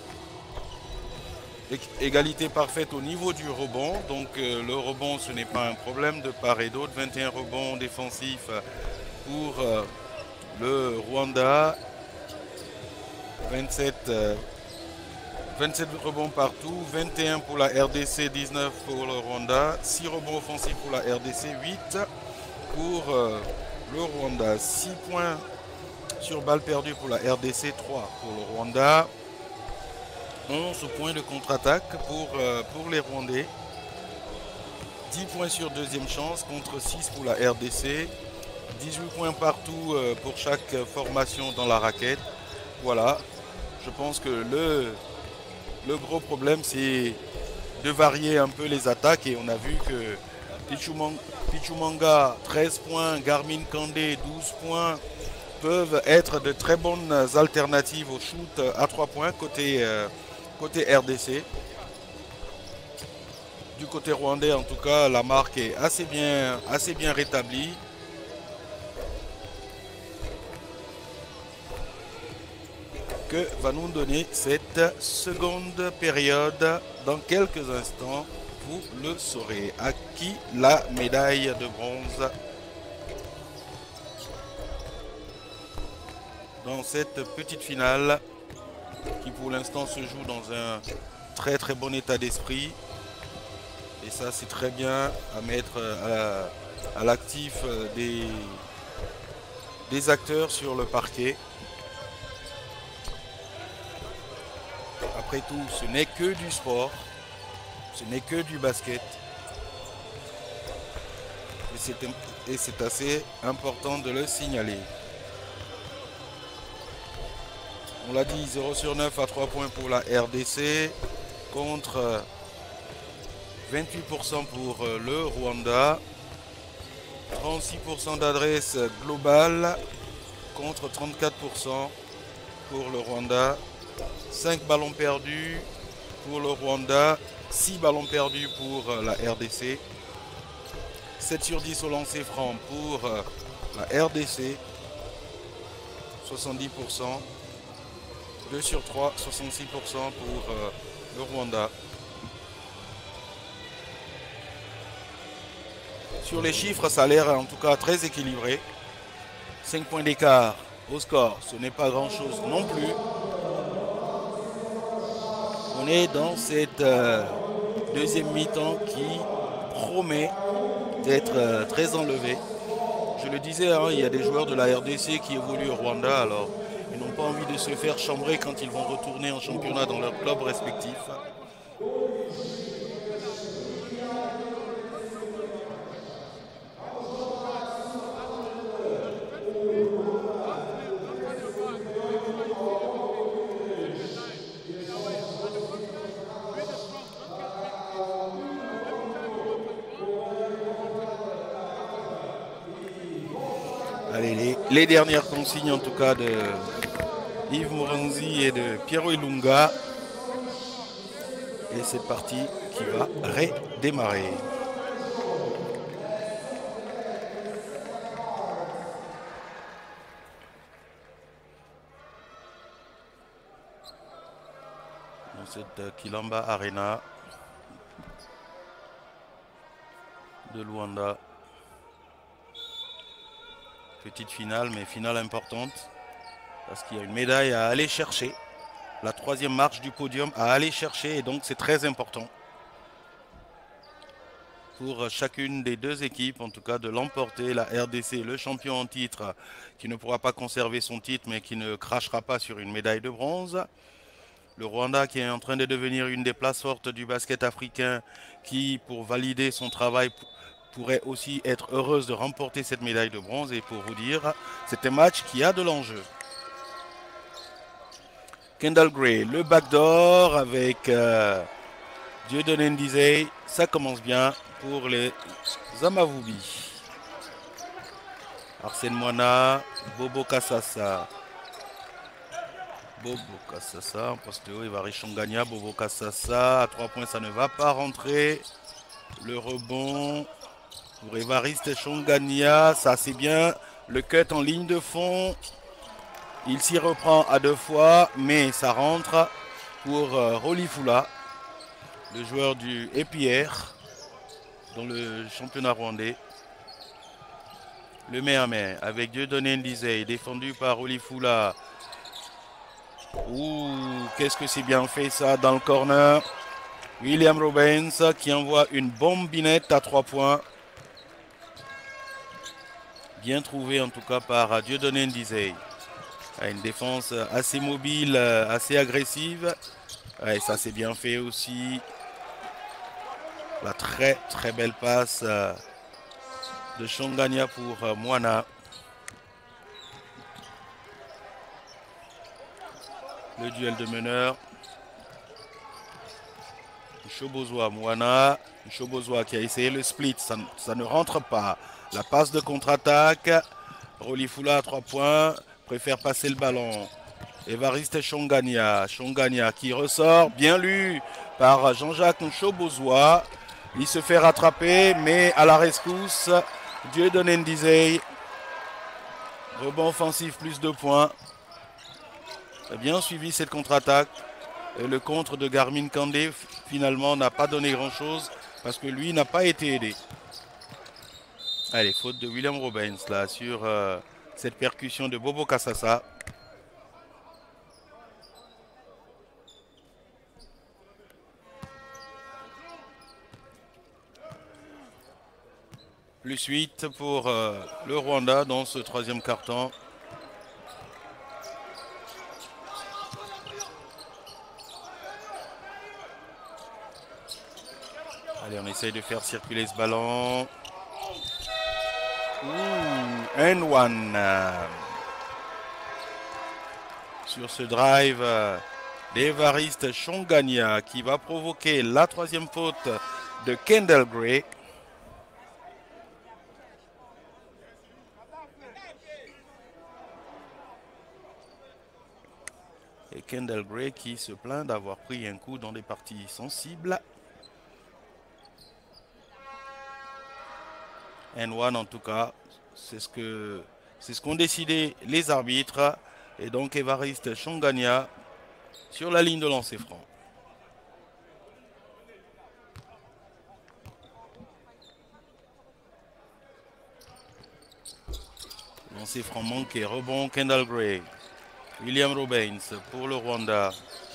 Égalité parfaite au niveau du rebond. Donc euh, le rebond, ce n'est pas un problème de part et d'autre. vingt et un rebonds défensifs pour euh, le Rwanda. vingt-sept, euh, vingt-sept rebonds partout. vingt et un pour la R D C, dix-neuf pour le Rwanda. six rebonds offensifs pour la R D C, huit pour euh, le Rwanda. six points sur balle perdue pour la R D C, trois pour le Rwanda. onze points de contre-attaque pour, euh, pour les Rwandais. dix points sur deuxième chance contre six pour la R D C. dix-huit points partout euh, pour chaque formation dans la raquette. Voilà. Je pense que le, le gros problème, c'est de varier un peu les attaques. Et on a vu que Pichumanga, treize points, Garmin Kandé, douze points, peuvent être de très bonnes alternatives au shoot à trois points côté... Euh, Côté R D C, du côté rwandais en tout cas, la marque est assez bien, assez bien rétablie. Que va nous donner cette seconde période? Dans quelques instants, vous le saurez. À qui la médaille de bronze dans cette petite finale qui pour l'instant se joue dans un très très bon état d'esprit. Et ça c'est très bien à mettre à l'actif des, des acteurs sur le parquet. Après tout, ce n'est que du sport, ce n'est que du basket. Et c'est assez important de le signaler. On l'a dit, zéro sur neuf à trois points pour la R D C contre vingt-huit pour cent pour le Rwanda. trente-six pour cent d'adresse globale contre trente-quatre pour cent pour le Rwanda. cinq ballons perdus pour le Rwanda, six ballons perdus pour la R D C. sept sur dix au lancer franc pour la R D C, soixante-dix pour cent. deux sur trois, soixante-six pour cent pour euh, le Rwanda. Sur les chiffres, ça a l'air en tout cas très équilibré. cinq points d'écart au score, ce n'est pas grand-chose non plus. On est dans cette euh, deuxième mi-temps qui promet d'être euh, très enlevée. Je le disais, hein, il y a des joueurs de la R D C qui évoluent au Rwanda, alors ils n'ont pas envie de se faire chambrer quand ils vont retourner en championnat dans leurs clubs respectifs. Allez, les, les dernières consignes en tout cas de Yves Moranzi et de Piero Ilunga. Et c'est parti qui va redémarrer. Dans cette Kilamba Arena de Luanda. Petite finale, mais finale importante. Parce qu'il y a une médaille à aller chercher. La troisième marche du podium à aller chercher. Et donc c'est très important pour chacune des deux équipes, en tout cas de l'emporter. La R D C, le champion en titre, qui ne pourra pas conserver son titre, mais qui ne crachera pas sur une médaille de bronze. Le Rwanda qui est en train de devenir une des places fortes du basket africain, qui pour valider son travail pourrait aussi être heureuse de remporter cette médaille de bronze. Et pour vous dire, c'est un match qui a de l'enjeu. Kendall Gray, le backdoor avec euh, Dieudonné Ndizé. Ça commence bien pour les Amavubi. Arsène Moana, Bobo Kassassa. Bobo Kassassa en poste haut, Évariste Chongania, Bobo Kassassa, à trois points, ça ne va pas rentrer. Le rebond pour Évariste Chongania, ça c'est bien. Le cut en ligne de fond, il s'y reprend à deux fois, mais ça rentre pour euh, Rolifula, le joueur du E P R dans le championnat rwandais. Le main à main avec Dieudonné Ndizeye, défendu par Rolifula. Ouh, qu'est-ce que c'est bien fait ça dans le corner. William Robens qui envoie une bombinette à trois points. Bien trouvé en tout cas par Dieudonné Ndizeye. Une défense assez mobile, assez agressive. Et ça c'est bien fait aussi. La très très belle passe de Chongania pour Moana. Le duel de meneur. Shobozoa Moana. Shobozoa qui a essayé le split. Ça, ça ne rentre pas. La passe de contre-attaque. Rolifula à trois points. Préfère passer le ballon. Évariste Chongania. Chongania qui ressort. Bien lu par Jean-Jacques Shobozoa. Il se fait rattraper. Mais à la rescousse. Dieudonné Ndizeye. Rebond offensif plus deux points. Bien suivi cette contre-attaque. Et le contre de Garmin Kandé finalement n'a pas donné grand-chose parce que lui n'a pas été aidé. Allez, faute de William Robens là sur euh, cette percussion de Bobo Kassassa. Plus huit pour euh, le Rwanda dans ce troisième quart-temps. Allez, on essaye de faire circuler ce ballon. Ouh, and one. Sur ce drive d'Évariste Chongania qui va provoquer la troisième faute de Kendall Gray. Et Kendall Gray qui se plaint d'avoir pris un coup dans des parties sensibles. And one en tout cas, c'est ce que c'est ce qu'ont décidé les arbitres. Et donc Évariste Chongania sur la ligne de lancer franc. Lancer franc manqué, rebond Kendall Gray. William Robens pour le Rwanda.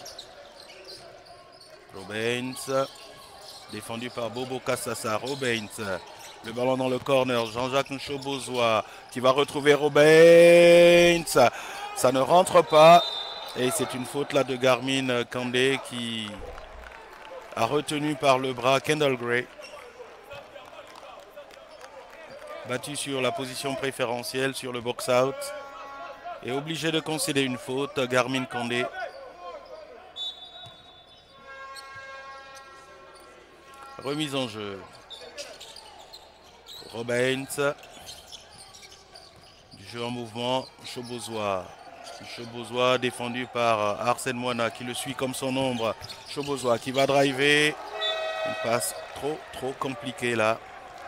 Robens, défendu par Bobo Kassassa. Robens. Le ballon dans le corner, Jean-Jacques Shobozoa qui va retrouver Robens. Ça, ça ne rentre pas. Et c'est une faute là de Garmin Kandé qui a retenu par le bras Kendall Gray. Battu sur la position préférentielle sur le box-out. Et obligé de concéder une faute, Garmin Kandé. Remise en jeu. Robens, du jeu en mouvement, Shobozoa. Shobozoa défendu par Arsène Moana qui le suit comme son ombre. Shobozoa qui va driver. Une passe trop trop compliquée là.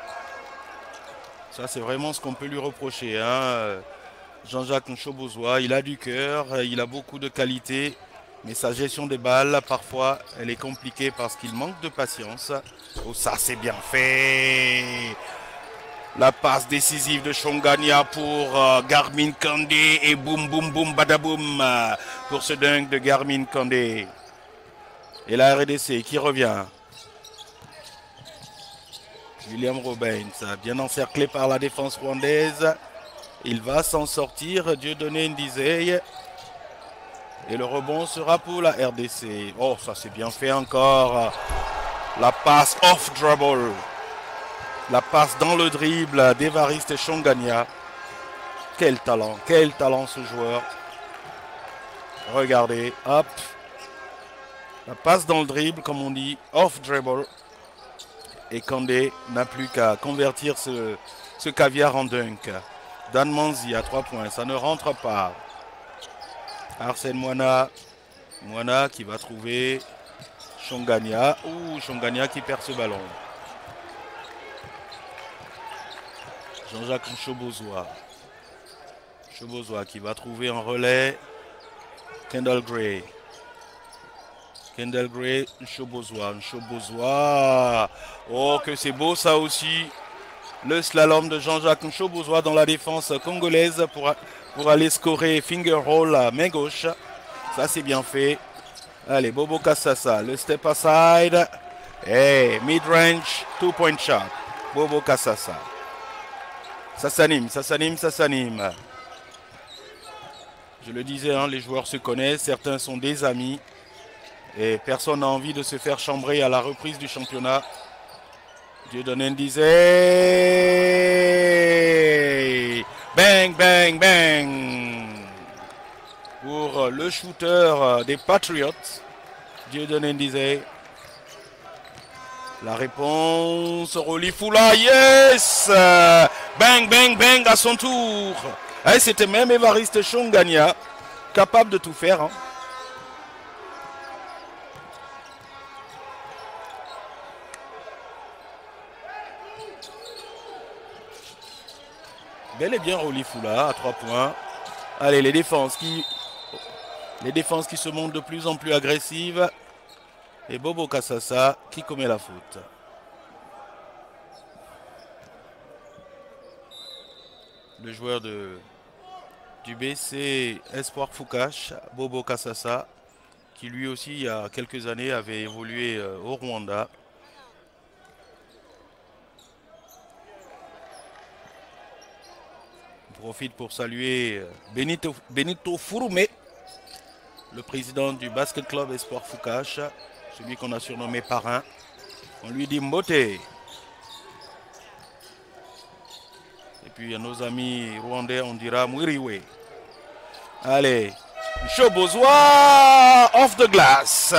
Ça c'est vraiment ce qu'on peut lui reprocher. Hein. Jean-Jacques Shobozoa, il a du cœur, il a beaucoup de qualité. Mais sa gestion des balles, parfois, elle est compliquée parce qu'il manque de patience. Oh, ça c'est bien fait. La passe décisive de Chongania pour euh, Garmin Kandé et boum boum boum badaboum euh, pour ce dunk de Garmin Kandé. Et la R D C qui revient. William Robens, bien encerclé par la défense rwandaise. Il va s'en sortir, Dieudonné Ndizeye. Et le rebond sera pour la R D C. Oh, ça c'est bien fait encore. La passe off dribble. La passe dans le dribble d'Évariste Chongania. Quel talent, quel talent ce joueur. Regardez, hop. La passe dans le dribble, comme on dit, off dribble. Et Kandé n'a plus qu'à convertir ce, ce caviar en dunk. Dan Manzi à trois points, ça ne rentre pas. Arsène Moana. Moana qui va trouver Chongania. Ouh, Chongania qui perd ce ballon. Jean-Jacques Chobozois. Chobozois qui va trouver en relais Kendall Gray. Kendall Gray, Chobozois. Chobozois. Oh, que c'est beau ça aussi. Le slalom de Jean-Jacques Chobozois dans la défense congolaise pour, pour aller scorer finger roll à main gauche. Ça, c'est bien fait. Allez, Bobo Kassassa, le step aside. Hey, mid-range, two-point shot. Bobo Kassassa. Ça s'anime, ça s'anime, ça s'anime. Je le disais, hein, les joueurs se connaissent, certains sont des amis. Et personne n'a envie de se faire chambrer à la reprise du championnat. Dieudonné disait bang, bang, bang. Pour le shooter des Patriots, Dieudonné disait. La réponse, Roli Foula, yes! Bang, bang, bang à son tour. Eh, c'était même Évariste Chongania, capable de tout faire. Hein. Bel et bien Roli Foula à trois points. Allez, les défenses qui, les défenses qui se montrent de plus en plus agressives. Et Bobo Kassassa qui commet la faute. Le joueur de, du B C Espoir Foucache, Bobo Kassassa, qui lui aussi il y a quelques années avait évolué au Rwanda. Je profite pour saluer Benito, Benito Fouroumé, le président du Basket Club Espoir Foucache. Celui qu'on a surnommé Parrain. On lui dit Mbote. Et puis à nos amis rwandais, on dira Mwiriwe. Allez. Chobozois off the glass.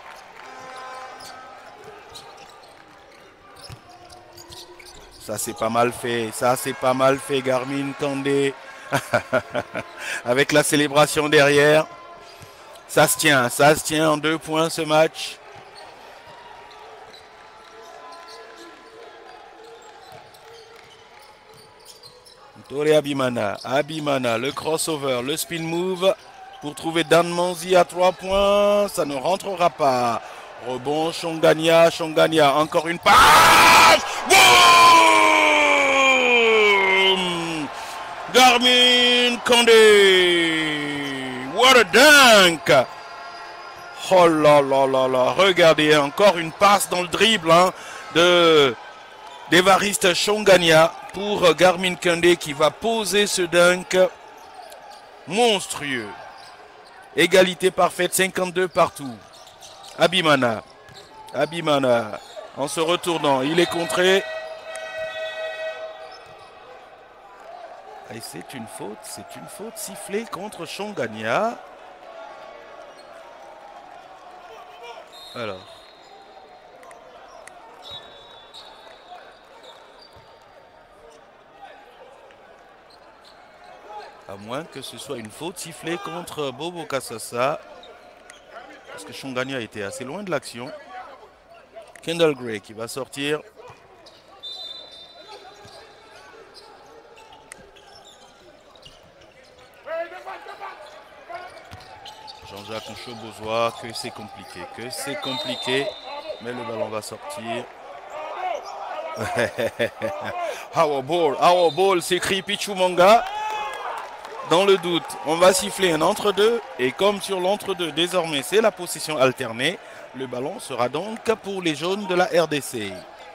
Ça c'est pas mal fait. Ça c'est pas mal fait. Garmin Kandé. Avec la célébration derrière. Ça se tient. Ça se tient en deux points ce match. Toré Abimana, Abimana, le crossover, le spin move pour trouver Dan Manzi à trois points, ça ne rentrera pas. Rebond, Chongania, Chongania, encore une passe. Boom! Garmin Kandé, what a dunk! Oh là là là là, regardez, encore une passe dans le dribble hein, de d'Évariste Chongania pour Garmin Kandé qui va poser ce dunk monstrueux. Égalité parfaite, cinquante-deux partout. Abimana. Abimana. En se retournant, il est contré. Et c'est une faute, c'est une faute sifflée contre Chongania. Alors. À moins que ce soit une faute sifflée contre Bobo Kassassa. Parce que Chongania était assez loin de l'action. Kendall Gray qui va sortir. Jean-Jacques Chobozois, que c'est compliqué, que c'est compliqué. Mais le ballon va sortir. Our ball, our ball, s'écrie Pichumanga. Dans le doute, on va siffler un entre-deux. Et comme sur l'entre-deux, désormais, c'est la possession alternée. Le ballon sera donc pour les jaunes de la R D C.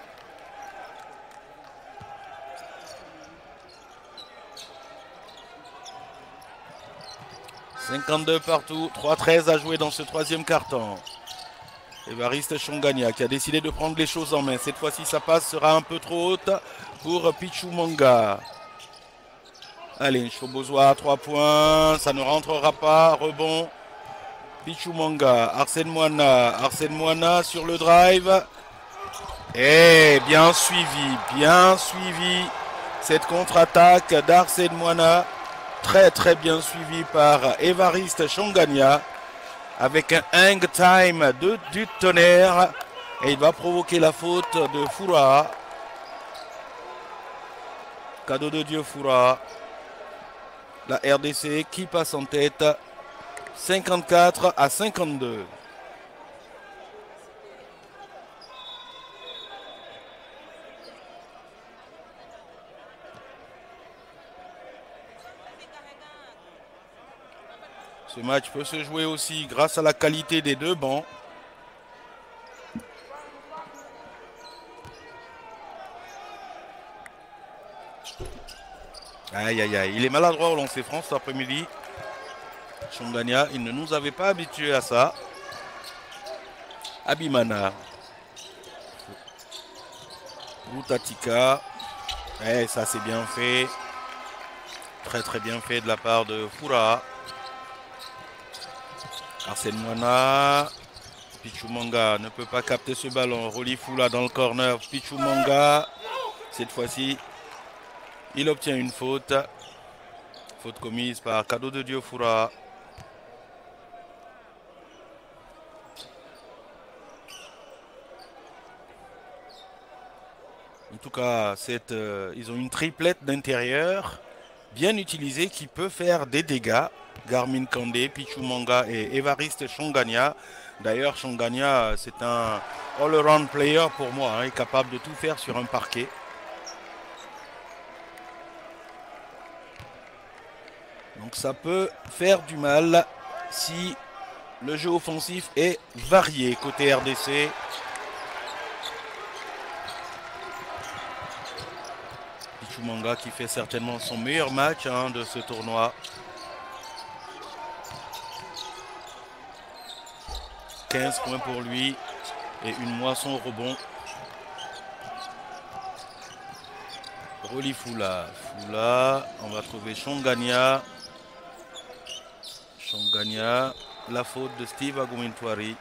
cinquante-deux partout, trois treize à jouer dans ce troisième quart-temps. Évariste Chongania qui a décidé de prendre les choses en main. Cette fois-ci, sa passe sera un peu trop haute pour Pichumanga. Allez, Chobozois à trois points, ça ne rentrera pas, rebond. Pichumanga, Arsène Moana, Arsène Moana sur le drive. Et bien suivi, bien suivi cette contre-attaque d'Arsène Moana. Très très bien suivi par Évariste Chongania avec un hang time de, du tonnerre. Et il va provoquer la faute de Foura. Cadeau de Dieu Foura. La R D C qui passe en tête. cinquante-quatre à cinquante-deux. Ce match peut se jouer aussi grâce à la qualité des deux bancs. Aïe aïe aïe, il est maladroit au lancer franc cet après-midi. Chongania, il ne nous avait pas habitués à ça. Abimana. Rutatika. Eh, ça c'est bien fait. Très très bien fait de la part de Foura. Arsène Moana. Pichumanga ne peut pas capter ce ballon. Roli Foula dans le corner. Pichumanga. Cette fois-ci, il obtient une faute. Faute commise par Cadeau de Dieu Foura. En tout cas, cette, euh, ils ont une triplette d'intérieur bien utilisée qui peut faire des dégâts. Garmin Kandé, Pichumanga et Évariste Chongania. D'ailleurs, Chongania, c'est un all-around player pour moi. Hein, il est capable de tout faire sur un parquet. Donc ça peut faire du mal si le jeu offensif est varié côté R D C. Pichumanga qui fait certainement son meilleur match hein, de ce tournoi. quinze points pour lui et une moisson au rebond. Roli Foula. Foula, on va trouver Chongania. Chongania, la faute de Steve Agumintwari.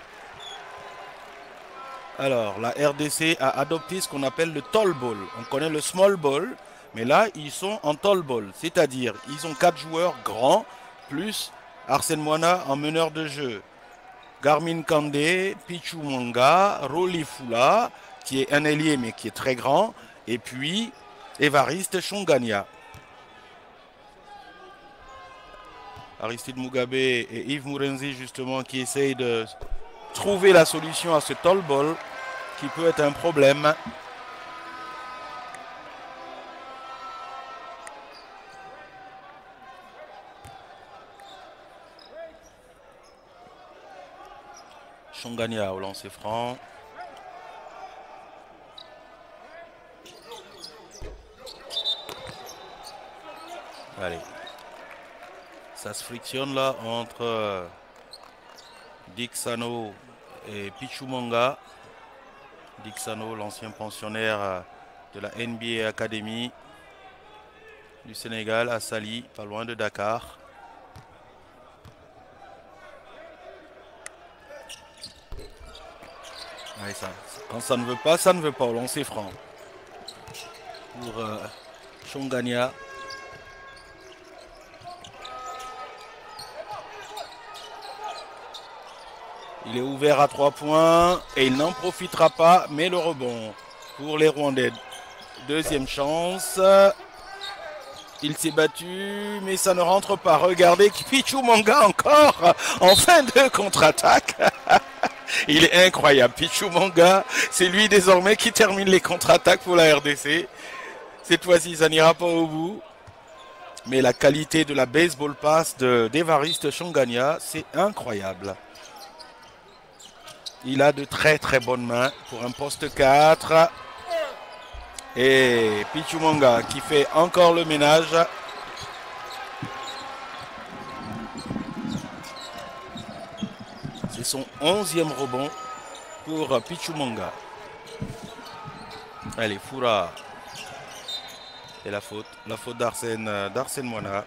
Alors, la R D C a adopté ce qu'on appelle le tall ball. On connaît le small ball, mais là, ils sont en tall ball. C'est-à-dire, ils ont quatre joueurs grands, plus Arsène Moana en meneur de jeu. Garmin Kandé, Pichumanga, Roli Foula, qui est un ailier mais qui est très grand, et puis Évariste Chongania. Aristide Mugabe et Yves Mourenzi justement qui essayent de trouver la solution à ce tall ball qui peut être un problème. Chongania au lancer franc. Allez. Ça se frictionne là entre euh, Dixano et Pichumanga. Dixano, l'ancien pensionnaire euh, de la N B A Academy du Sénégal à Sali, pas loin de Dakar. Allez, ça, quand ça ne veut pas, ça ne veut pas au lancer franc. Pour euh, Chongania. Il est ouvert à trois points et il n'en profitera pas, mais le rebond pour les Rwandais. Deuxième chance. Il s'est battu, mais ça ne rentre pas. Regardez Pichumanga encore en fin de contre-attaque. Il est incroyable. Pichumanga, c'est lui désormais qui termine les contre-attaques pour la R D C. Cette fois-ci, ça n'ira pas au bout. Mais la qualité de la baseball pass d'Évariste Chongania, c'est incroyable. Il a de très très bonnes mains pour un poste quatre. Et Pichumanga qui fait encore le ménage. C'est son onzième rebond pour Pichumanga. Allez, Foura. Et la faute. La faute d'Arsène d'Arsène Moana.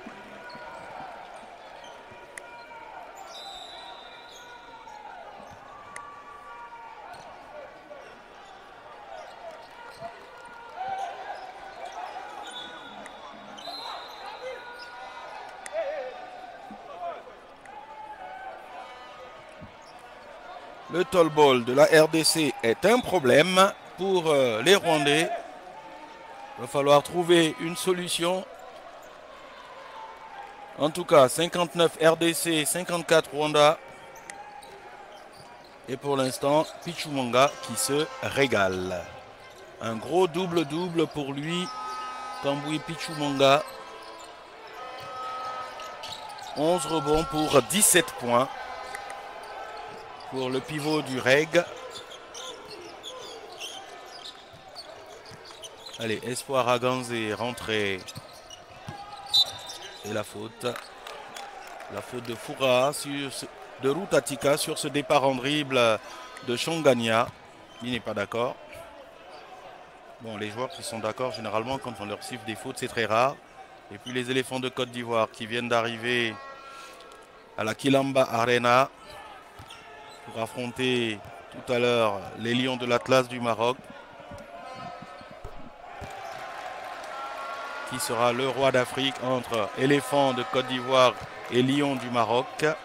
Le tall ball de la R D C est un problème pour euh, les Rwandais. Il va falloir trouver une solution. En tout cas, cinquante-neuf R D C, cinquante-quatre Rwanda. Et pour l'instant, Pichumanga qui se régale. Un gros double-double pour lui. Tambouy Pichumanga. onze rebonds pour dix-sept points. Pour le pivot du Reg. Allez, Espoir Aganze rentré. Et la faute. La faute de Foura sur ce, de Rutatika sur ce départ en dribble de Chongania. Il n'est pas d'accord. Bon, les joueurs qui sont d'accord, généralement, quand on leur siffle des fautes, c'est très rare. Et puis les éléphants de Côte d'Ivoire qui viennent d'arriver à la Kilamba Arena pour affronter tout à l'heure les Lions de l'Atlas du Maroc. Qui sera le roi d'Afrique entre éléphants de Côte d'Ivoire et Lions du Maroc.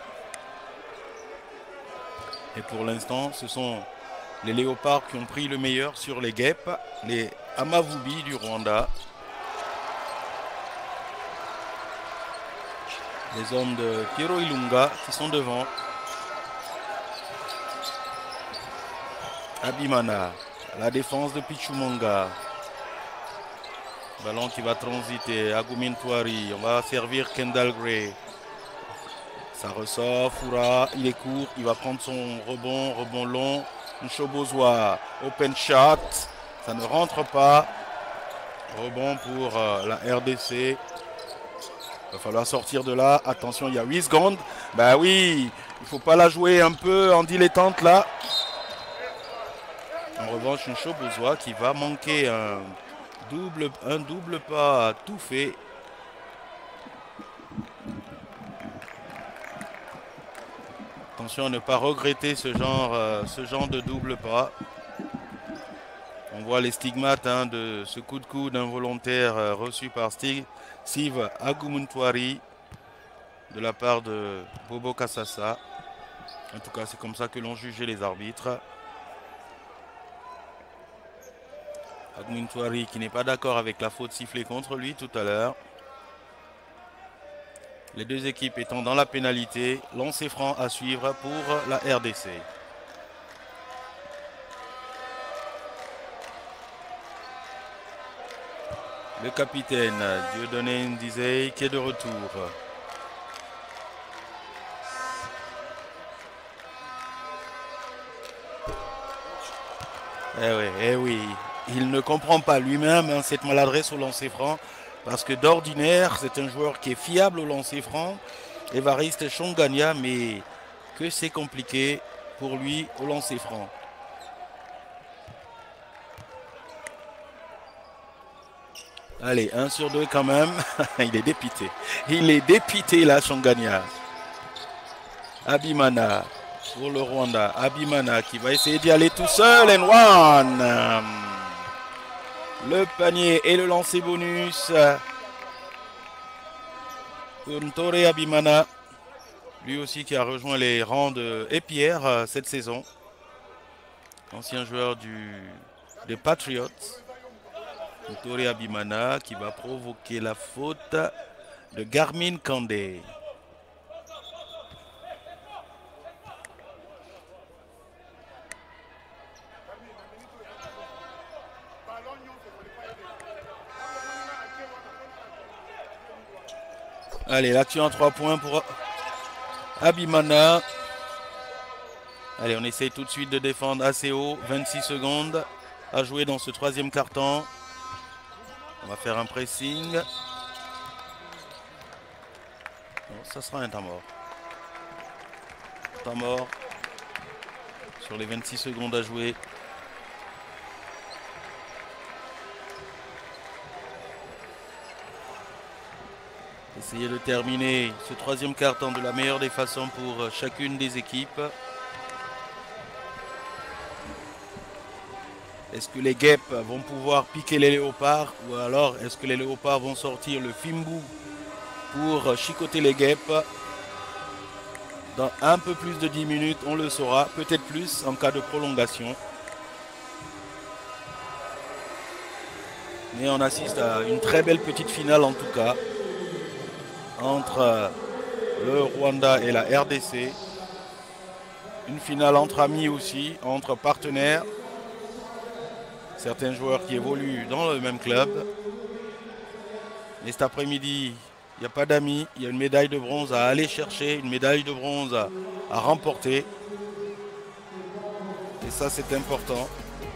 Et pour l'instant, ce sont les léopards qui ont pris le meilleur sur les guêpes, les Amavubi du Rwanda. Les hommes de Piero Ilunga qui sont devant. Abimana, la défense de Pichumanga. Ballon qui va transiter. Agumin Touari. On va servir Kendall Gray. Ça ressort. Foura, il est court. Il va prendre son rebond. Rebond long. Nshobozwa. Open shot. Ça ne rentre pas. Rebond pour euh, la R D C. Il va falloir sortir de là. Attention, il y a huit secondes. Ben oui, il ne faut pas la jouer un peu en dilettante là. En revanche, Nshobozwa qui va manquer un... Double, un double pas tout fait. Attention à ne pas regretter ce genre, euh, ce genre de double pas. On voit les stigmates hein, de ce coup de coude involontaire euh, reçu par Steve, Steve Agumuntwari de la part de Bobo Kassassa. En tout cas, c'est comme ça que l'ont jugé les arbitres. Agumuntwari qui n'est pas d'accord avec la faute sifflée contre lui tout à l'heure. Les deux équipes étant dans la pénalité, lancer franc à suivre pour la R D C. Le capitaine Dieudonné Ndizeye qui est de retour. Eh oui, eh oui. Il ne comprend pas lui-même hein, cette maladresse au lancer franc. Parce que d'ordinaire, c'est un joueur qui est fiable au lancer franc. Évariste Chongania, mais que c'est compliqué pour lui au lancer franc. Allez, un sur deux quand même. Il est dépité. Il est dépité là, Chongania. Abimana pour le Rwanda. Abimana qui va essayer d'y aller tout seul. And one. Le panier et le lancer bonus pour Ntore Abimana. Lui aussi qui a rejoint les rangs de Épierre cette saison. Ancien joueur du, des Patriots. Ntore Abimana qui va provoquer la faute de Garmin Kandé. Allez, l'action à trois points pour Abimana. Allez, on essaye tout de suite de défendre assez haut. vingt-six secondes à jouer dans ce troisième quart-temps. On va faire un pressing. Non, ça sera un temps mort. Temps mort sur les vingt-six secondes à jouer. Essayer de terminer ce troisième quart-temps de la meilleure des façons pour chacune des équipes. Est-ce que les guêpes vont pouvoir piquer les léopards ou alors est-ce que les léopards vont sortir le Fimbu pour chicoter les guêpes? Dans un peu plus de dix minutes, on le saura, peut-être plus en cas de prolongation. Mais on assiste à une très belle petite finale en tout cas, entre le Rwanda et la R D C. Une finale entre amis aussi, entre partenaires. Certains joueurs qui évoluent dans le même club. Mais cet après-midi, il n'y a pas d'amis. Il y a une médaille de bronze à aller chercher, une médaille de bronze à, à remporter. Et ça, c'est important.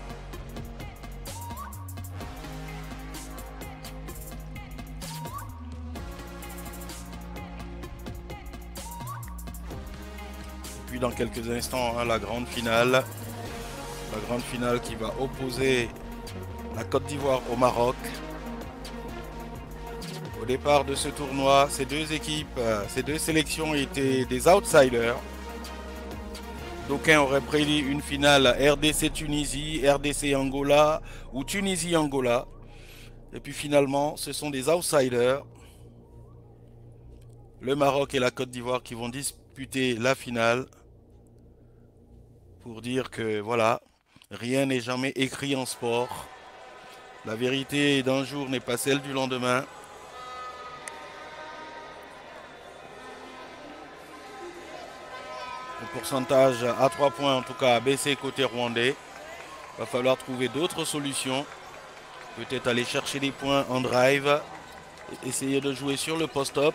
Et puis dans quelques instants, hein, la grande finale. La grande finale qui va opposer la Côte d'Ivoire au Maroc. Au départ de ce tournoi, ces deux équipes, ces deux sélections étaient des outsiders. D'aucuns auraient prédit une finale R D C-Tunisie, R D C-Angola ou Tunisie-Angola. Et puis finalement, ce sont des outsiders, le Maroc et la Côte d'Ivoire, qui vont disputer la finale. Pour dire que voilà, rien n'est jamais écrit en sport. La vérité d'un jour n'est pas celle du lendemain. Le pourcentage à trois points en tout cas a baissé côté rwandais. Il va falloir trouver d'autres solutions. Peut-être aller chercher des points en drive. Essayer de jouer sur le post-up.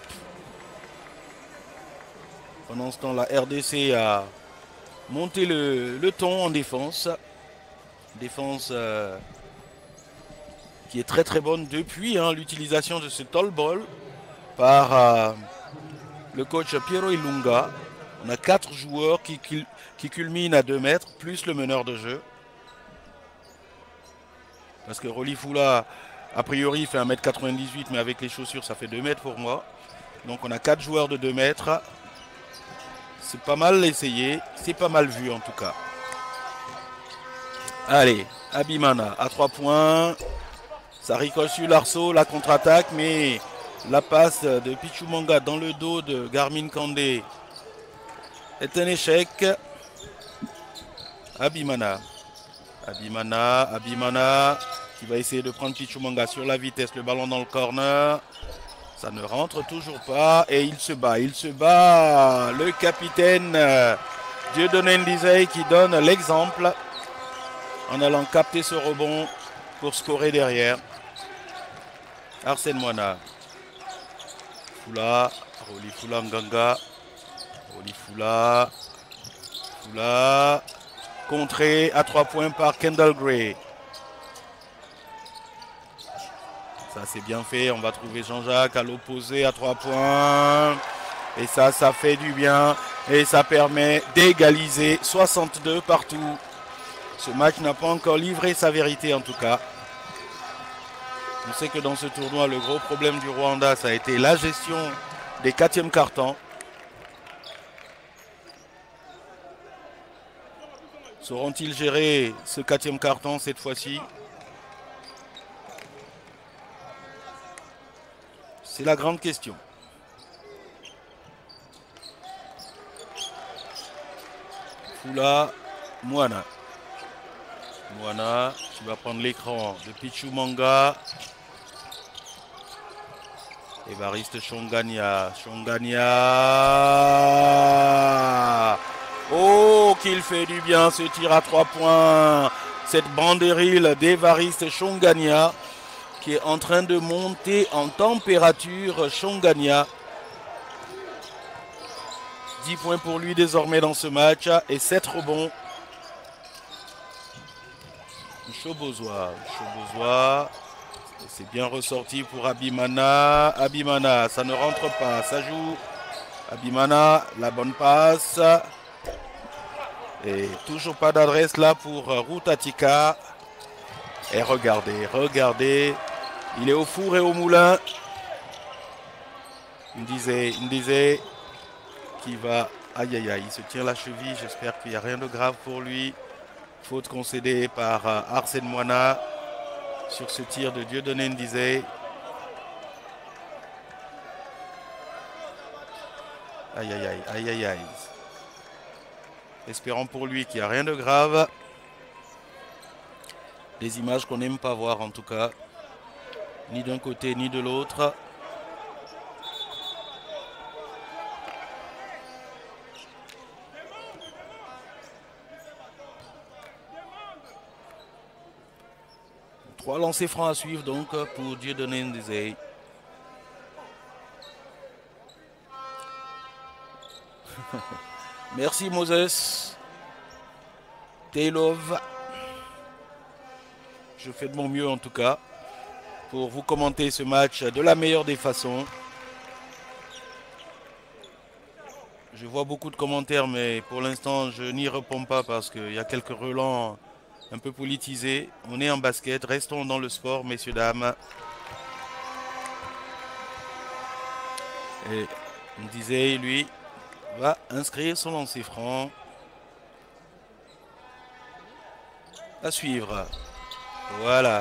Pendant ce temps, la R D C a monté le, le ton en défense. Défense euh, qui est très très bonne depuis hein, l'utilisation de ce tall ball par euh, le coach Piero Ilunga. On a quatre joueurs qui, qui, qui culminent à deux mètres, plus le meneur de jeu. Parce que Rolifula, a priori, fait un mètre quatre-vingt-dix-huit, mais avec les chaussures, ça fait deux mètres pour moi. Donc on a quatre joueurs de deux mètres. C'est pas mal essayé, c'est pas mal vu en tout cas. Allez, Abimana à trois points. Ça ricoche sur l'arceau, la contre-attaque, mais la passe de Pichumanga dans le dos de Garmin Kandé est un échec. Abimana. Abimana, Abimana qui va essayer de prendre Pichumanga sur la vitesse, le ballon dans le corner. Ça ne rentre toujours pas et il se bat, il se bat. Le capitaine Dieudonné Ndizeye qui donne l'exemple en allant capter ce rebond pour scorer derrière. Arsène Moana. Fula, Rolifula Nganga. Rolifula. Fula. Contré à trois points par Kendall Gray. Ça c'est bien fait, on va trouver Jean-Jacques à l'opposé à trois points. Et ça, ça fait du bien. Et ça permet d'égaliser soixante-deux partout. Ce match n'a pas encore livré sa vérité en tout cas. On sait que dans ce tournoi, le gros problème du Rwanda, ça a été la gestion des quatrièmes cartons. Sauront-ils gérer ce quatrième carton cette fois-ci? C'est la grande question. Fula, Moana. Moana qui va prendre l'écran de Pichumanga. Évariste Chongania. Chongania. Oh, qu'il fait du bien ce tir à trois points. Cette banderille d'Évariste Chongania qui est en train de monter en température. Chongania. dix points pour lui désormais dans ce match et sept rebonds. Chobozois. Chobozois. C'est bien ressorti pour Abimana. Abimana, ça ne rentre pas. Ça joue. Abimana, la bonne passe. Et toujours pas d'adresse là pour Routatika. Et regardez, regardez. Il est au four et au moulin. Il me disait, il me disait qu'il va... Aïe, aïe, aïe, il se tire la cheville. J'espère qu'il n'y a rien de grave pour lui. Faute concédée par Arsène Moana sur ce tir de Dieudonné Ndizeye. Aïe, aïe, aïe, aïe, aïe, aïe. Espérons pour lui qu'il n'y a rien de grave. Des images qu'on n'aime pas voir en tout cas. Ni d'un côté ni de l'autre. Trois lancers francs à suivre donc pour Dieudonné Ndizé. Merci Moses. Taylov. Je fais de mon mieux en tout cas pour vous commenter ce match de la meilleure des façons. Je vois beaucoup de commentaires mais pour l'instant je n'y réponds pas parce qu'il y a quelques relents un peu politisés. On est en basket, restons dans le sport messieurs dames. Et Ndizé lui va inscrire son lancer franc. À suivre. Voilà.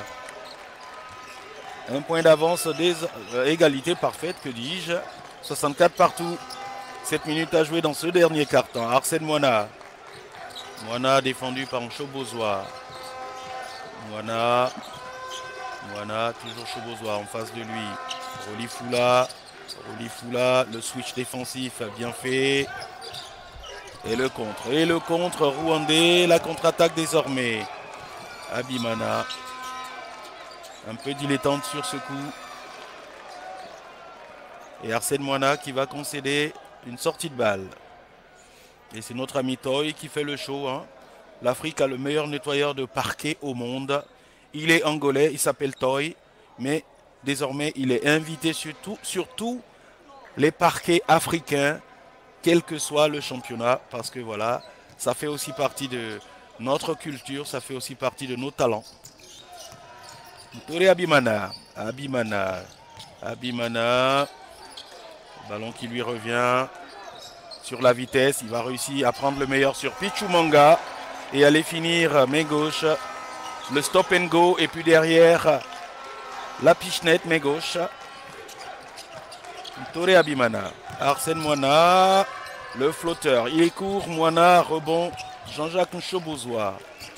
Un point d'avance, des euh, égalités parfaites, que dis-je. soixante-quatre partout. sept minutes à jouer dans ce dernier quart-temps. Arsène Moana. Moana défendu par Chobozois. Moana. Moana, toujours Chobozois en face de lui. Rolifula. Rolifula, le switch défensif bien fait. Et le contre. Et le contre rwandais. La contre-attaque désormais. Abimana. Un peu dilettante sur ce coup. Et Arsène Moana qui va concéder une sortie de balle. Et c'est notre ami Toy qui fait le show. Hein. L'Afrique a le meilleur nettoyeur de parquet au monde. Il est angolais, il s'appelle Toy. Mais désormais, il est invité sur, tout, sur tous les parquets africains, quel que soit le championnat. Parce que voilà, ça fait aussi partie de notre culture, ça fait aussi partie de nos talents. Touré Abimana. Abimana. Abimana. Ballon qui lui revient sur la vitesse. Il va réussir à prendre le meilleur sur Pichumanga et aller finir main gauche. Le stop and go. Et puis derrière, la pichenette main gauche. Touré Abimana. Arsène Moana. Le flotteur. Il est court. Moana. Rebond. Jean-Jacques Chobozois.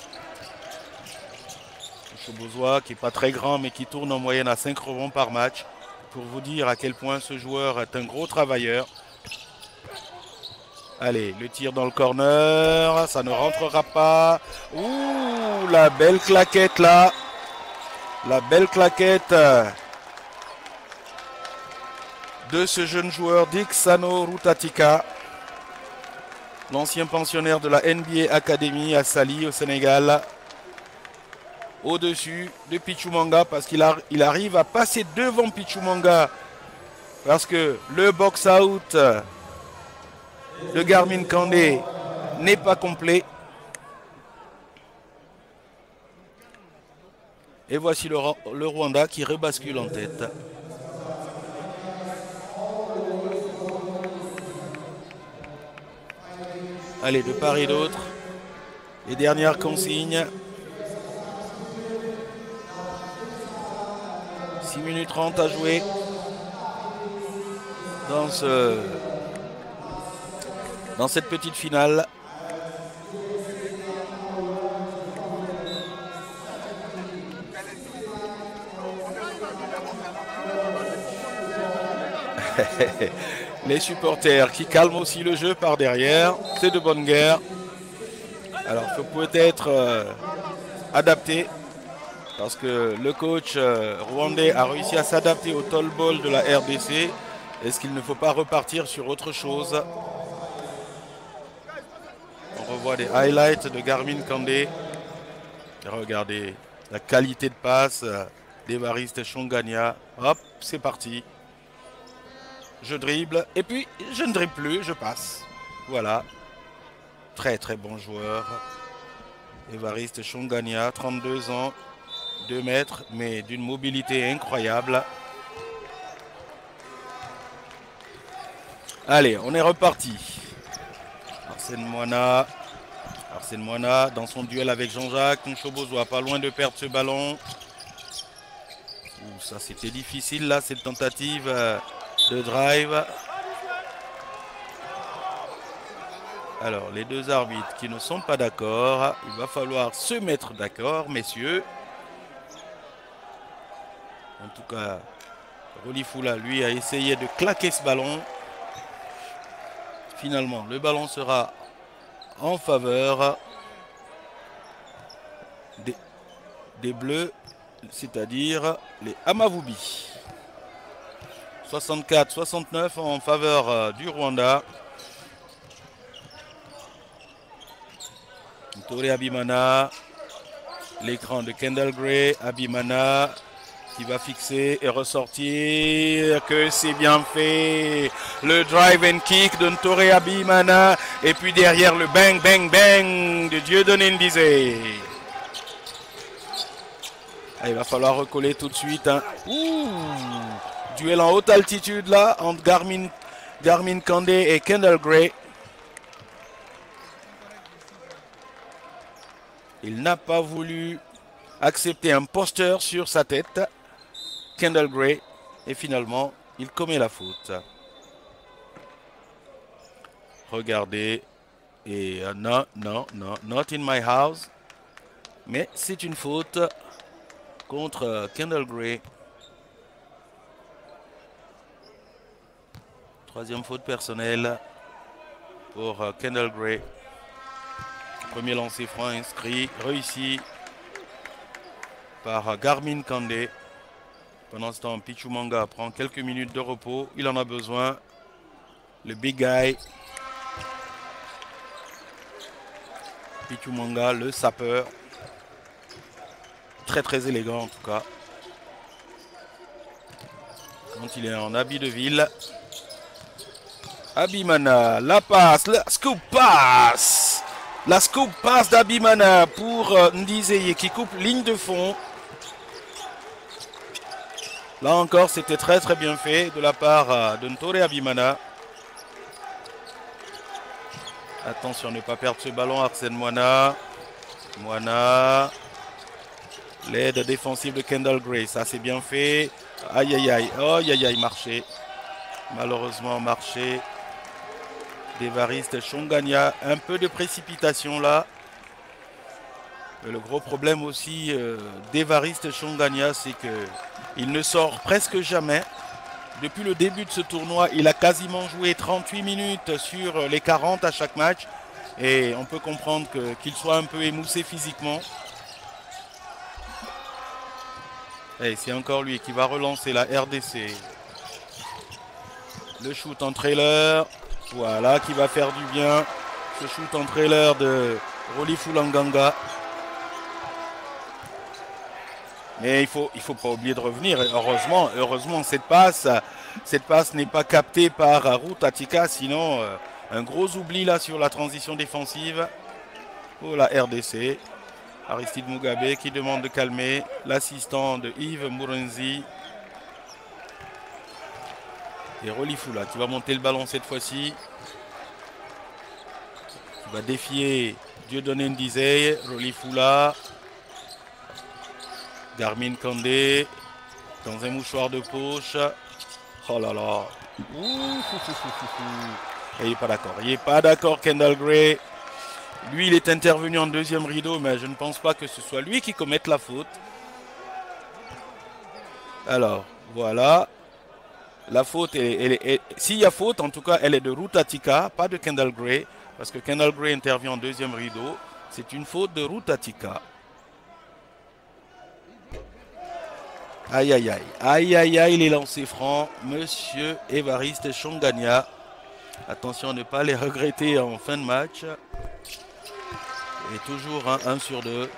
Chobozois qui n'est pas très grand mais qui tourne en moyenne à cinq rebonds par match. Pour vous dire à quel point ce joueur est un gros travailleur. Allez, le tir dans le corner, ça ne rentrera pas. Ouh, la belle claquette là. La belle claquette de ce jeune joueur Dixano Rutatika. L'ancien pensionnaire de la N B A Academy à Sali au Sénégal. Au-dessus de Pichumanga parce qu'il il arrive à passer devant Pichumanga parce que le box-out de Garmin Kandé n'est pas complet. Et voici le, le Rwanda qui rebascule en tête. Allez, de part et d'autre. Les dernières consignes. six minutes trente à jouer dans, ce, dans cette petite finale. Les supporters qui calment aussi le jeu par derrière. C'est de bonne guerre. Alors, il faut peut-être euh, adapter. Parce que le coach euh, rwandais a réussi à s'adapter au tall ball de la R D C. Est-ce qu'il ne faut pas repartir sur autre chose? On revoit des highlights de Garmin Kandé. Regardez la qualité de passe d'Evariste Chongania. Hop, c'est parti. Je dribble. Et puis, je ne dribble plus, je passe. Voilà. Très très bon joueur. Evariste Chongania, trente-deux ans. deux mètres, mais d'une mobilité incroyable. Allez, on est reparti. Arsène Moana. Arsène Moana dans son duel avec Jean-Jacques Chobozois, pas loin de perdre ce ballon. Ouh, ça c'était difficile là, cette tentative de drive. Alors, les deux arbitres qui ne sont pas d'accord, il va falloir se mettre d'accord, messieurs. En tout cas, Rolifula, lui, a essayé de claquer ce ballon. Finalement, le ballon sera en faveur des, des Bleus, c'est-à-dire les Amavubi. soixante-quatre soixante-neuf en faveur euh, du Rwanda. Ntore Abimana, l'écran de Kendall Gray, Abimana qui va fixer et ressortir, que c'est bien fait, le drive and kick de Ntore Abimana, et puis derrière le bang bang bang de Dieudonné Ndizé. Ah, il va falloir recoller tout de suite. Hein. Ouh, duel en haute altitude là, entre Garmin, Garmin Kandé et Kendall Gray. Il n'a pas voulu accepter un poster sur sa tête, Kendall Gray, et finalement, il commet la faute. Regardez, et uh, non, non, non, not in my house, mais c'est une faute contre uh, Kendall Gray. Troisième faute personnelle pour uh, Kendall Gray. Premier lancer franc inscrit, réussi par uh, Garmin Kandé. Pendant ce temps, Pichu Manga prend quelques minutes de repos. Il en a besoin. Le big guy. Pichu Manga, le sapeur. Très très élégant en tout cas. Quand il est en habit de ville. Abimana, la passe, la scoop pass. La scoop pass d'Abimana pour euh, Ndizeye qui coupe ligne de fond. Là encore, c'était très très bien fait de la part euh, de Ntore Abimana. Attention à ne pas perdre ce ballon, Arsène Moana. Moana. L'aide défensive de Kendall Gray, ça c'est bien fait. Aïe aïe aïe, oh aïe aïe aïe, marché. Malheureusement marché. D'Évariste Chongania, un peu de précipitation là. Mais le gros problème aussi euh, d'Évariste Chongania, c'est qu'il ne sort presque jamais. Depuis le début de ce tournoi, il a quasiment joué trente-huit minutes sur les quarante à chaque match. Et on peut comprendre que, qu'il soit un peu émoussé physiquement. Et c'est encore lui qui va relancer la R D C. Le shoot en trailer. Voilà, qui va faire du bien. Ce shoot en trailer de Rolifula Nganga. Mais il faut, il faut pas oublier de revenir. Heureusement, heureusement cette passe, cette passe n'est pas captée par Rutatika. Sinon, euh, un gros oubli là sur la transition défensive pour la R D C. Aristide Mugabe qui demande de calmer l'assistant de Yves Mourenzi. Et Rolifula qui va monter le ballon cette fois-ci. Qui va défier Dieudonné Ndizeye. Rolifula. Garmin Kandé. Dans un mouchoir de poche. Oh là là. Ouh, fou, fou, fou, fou, fou. Et il n'est pas d'accord. Il n'est pas d'accord, Kendall Gray. Lui, il est intervenu en deuxième rideau, mais je ne pense pas que ce soit lui qui commette la faute. Alors, voilà. La faute, est, s'il y a faute, en tout cas, elle est de Rutatika, pas de Kendall Gray, parce que Kendall Gray intervient en deuxième rideau. C'est une faute de Rutatika. Aïe, aïe, aïe. Aïe, aïe, aïe, les lancers francs. Monsieur Évariste Chongania. Attention à ne pas les regretter en fin de match. Et toujours un un sur deux.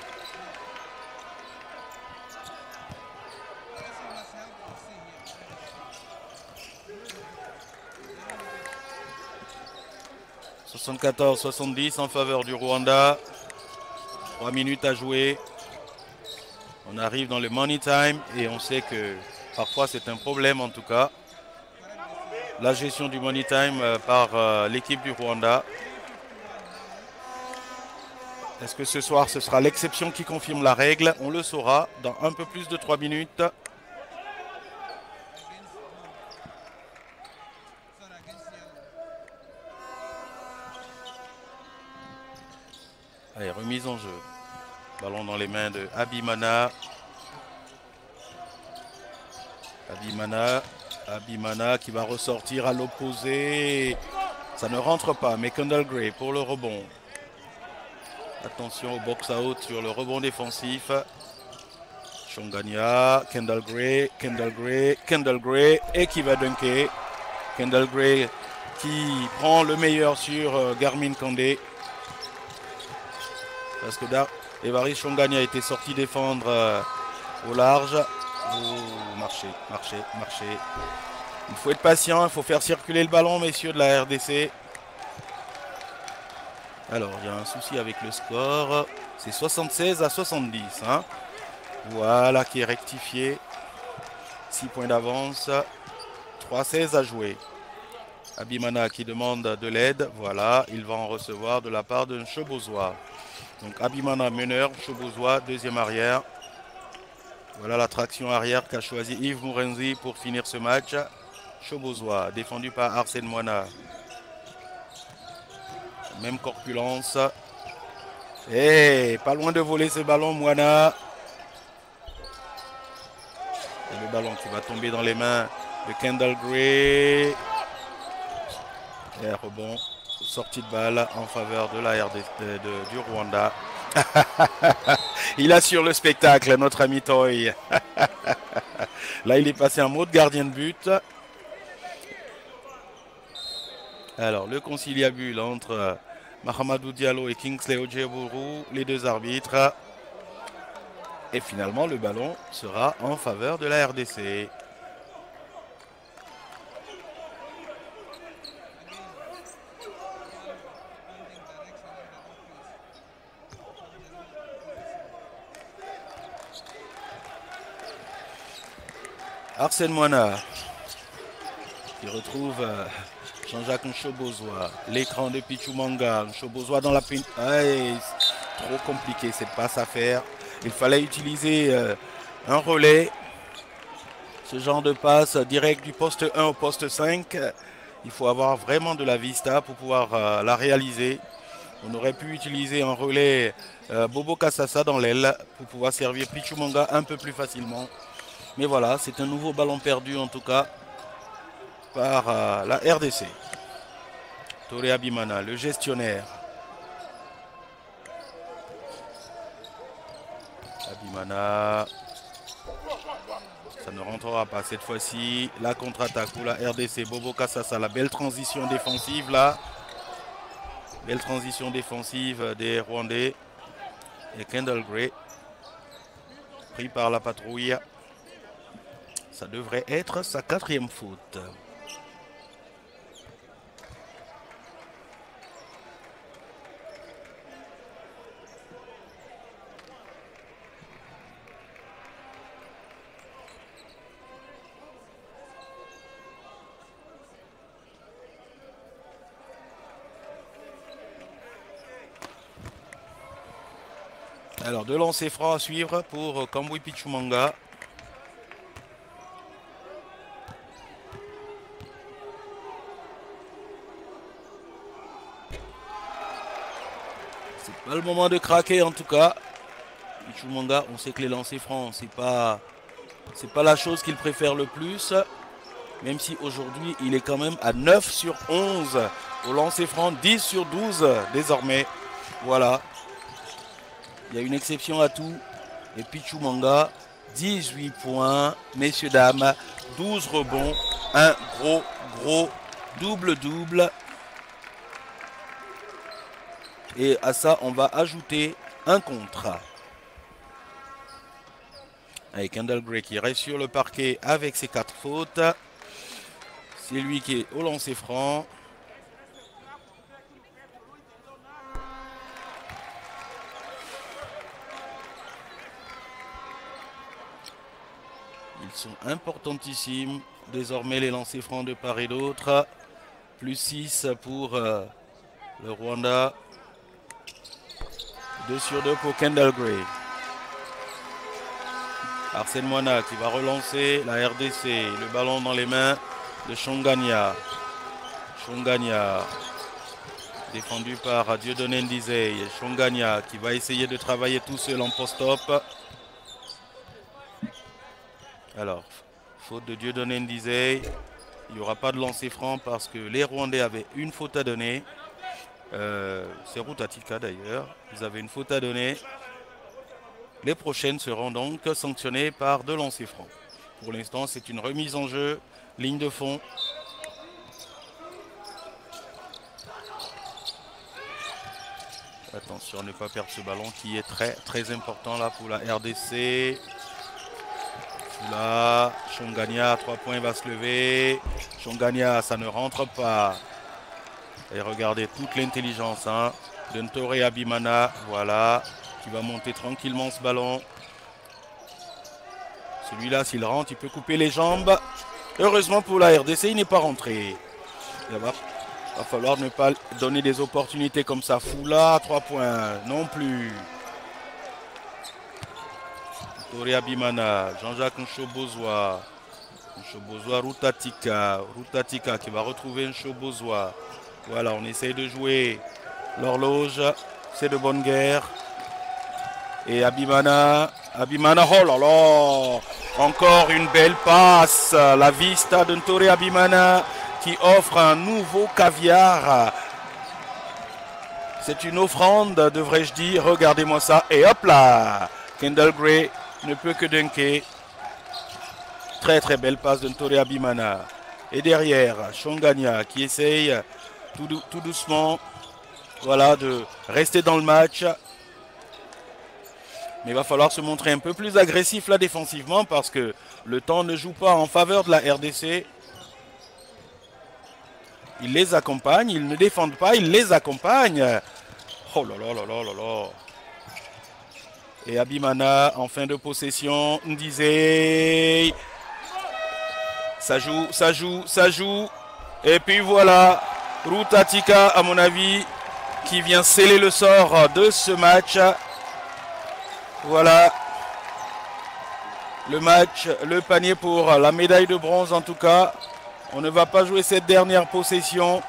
soixante-quatorze soixante-dix en faveur du Rwanda. trois minutes à jouer. On arrive dans le money time et on sait que parfois c'est un problème en tout cas. La gestion du money time par euh, l'équipe du Rwanda. Est-ce que ce soir ce sera l'exception qui confirme la règle? On le saura dans un peu plus de trois minutes. Allez, remise en jeu. Ballon dans les mains de Abimana. Abimana. Abimana qui va ressortir à l'opposé. Ça ne rentre pas, mais Kendall Gray pour le rebond. Attention au box-out sur le rebond défensif. Chongania, Kendall Gray, Kendall Gray, Kendall Gray et qui va dunker. Kendall Gray qui prend le meilleur sur euh, Garmin Kandé. Parce que là, Évariste Chongania a été sorti défendre euh, au large. Oh, marchez, marchez, marchez. Il faut être patient, il faut faire circuler le ballon, messieurs de la R D C. Alors, il y a un souci avec le score. C'est soixante-seize à soixante-dix. Hein. Voilà qui est rectifié. six points d'avance. trois seize à jouer. Abimana qui demande de l'aide. Voilà, il va en recevoir de la part d'un Chebozois. Donc Abimana meneur, Chebozois deuxième arrière. Voilà la traction arrière qu'a choisi Yves Mourenzi pour finir ce match. Chebozois, défendu par Arsène Moana. Même corpulence. Et pas loin de voler ce ballon, Moana. Et le ballon qui va tomber dans les mains de Kendall Gray. Et un rebond, sortie de balle en faveur de la R D C, de, de, du Rwanda. Il assure le spectacle, notre ami Toy. Là, il est passé en mode gardien de but. Alors, le conciliabule entre Mahamadou Diallo et Kingsley Ojeburu, les deux arbitres. Et finalement, le ballon sera en faveur de la R D C. Arsène Moana qui retrouve euh, Jean-Jacques Nchobozois. L'écran de Pichumanga. Nchobozois dans la pin. Aïe, trop compliqué cette passe à faire. Il fallait utiliser euh, un relais. Ce genre de passe direct du poste un au poste cinq. Il faut avoir vraiment de la vista pour pouvoir euh, la réaliser. On aurait pu utiliser un relais euh, Bobo Kassassa dans l'aile pour pouvoir servir Pichumanga un peu plus facilement. Mais voilà, c'est un nouveau ballon perdu en tout cas par euh, la R D C. Toré Abimana, le gestionnaire. Abimana. Ça ne rentrera pas cette fois-ci. La contre-attaque pour la R D C. Bobo Kassassa, la belle transition défensive là. Belle transition défensive des Rwandais. Et Kendall Gray, pris par la patrouille. Ça devrait être sa quatrième faute. Alors, deux lancers francs à suivre pour Kambui Pichumanga. C'est pas le moment de craquer en tout cas. Pichumanga, on sait que les lancers francs, c'est pas, c'est pas la chose qu'il préfère le plus. Même si aujourd'hui, il est quand même à neuf sur onze au lancer franc, dix sur douze désormais. Voilà. Il y a une exception à tout. Et Pichumanga, dix-huit points, messieurs, dames, douze rebonds, un gros, gros double-double. Et à ça, on va ajouter un contre. Avec Kendall Gray qui reste sur le parquet avec ses quatre fautes. C'est lui qui est au lancer franc. Ils sont importantissimes. Désormais, les lancers francs de part et d'autre. Plus six pour euh, le Rwanda. deux sur deux pour Kendall Gray. Arsène Moana qui va relancer la R D C. Le ballon dans les mains de Chongania. Chongania. Défendu par Dieudonné Ndizé. Chongania qui va essayer de travailler tout seul en post-op. Alors, faute de Dieudonné Ndizé. Il n'y aura pas de lancer franc parce que les Rwandais avaient une faute à donner. Euh, C'est Rutatika d'ailleurs. Ils avaient une faute à donner. Les prochaines seront donc sanctionnées par deux lancers francs. Pour l'instant, c'est une remise en jeu, ligne de fond. Attention à ne pas perdre ce ballon qui est très très important là pour la R D C. Là, Chongania à trois points va se lever. Chongania, ça ne rentre pas. Et regardez toute l'intelligence hein, de Ntore Abimana, voilà, qui va monter tranquillement ce ballon. Celui-là, s'il rentre, il peut couper les jambes. Heureusement pour la R D C, il n'est pas rentré. Il va, va falloir ne pas donner des opportunités comme ça. Foula, trois points, non plus. Ntore Abimana, Jean-Jacques Nshobozoa. Nshobozoa, Rutatika. Rutatika qui va retrouver Nshobozoa. Voilà, on essaye de jouer l'horloge. C'est de bonne guerre. Et Abimana. Abimana, oh là là. Encore une belle passe. La vista de Ntore Abimana qui offre un nouveau caviar. C'est une offrande, devrais-je dire. Regardez-moi ça. Et hop là. Kendall Gray ne peut que dunker. Très très belle passe de Ntore Abimana. Et derrière, Chongania qui essaye tout, dou tout doucement voilà, de rester dans le match. Mais il va falloir se montrer un peu plus agressif là défensivement parce que le temps ne joue pas en faveur de la R D C. Ils les accompagnent, ils ne défendent pas, ils les accompagnent. Oh là là là là là là. Et Abimana en fin de possession, Ndizé. Ça joue, ça joue, ça joue. Et puis voilà, Rutatika à mon avis qui vient sceller le sort de ce match. Voilà. Le match, le panier pour la médaille de bronze en tout cas. On ne va pas jouer cette dernière possession.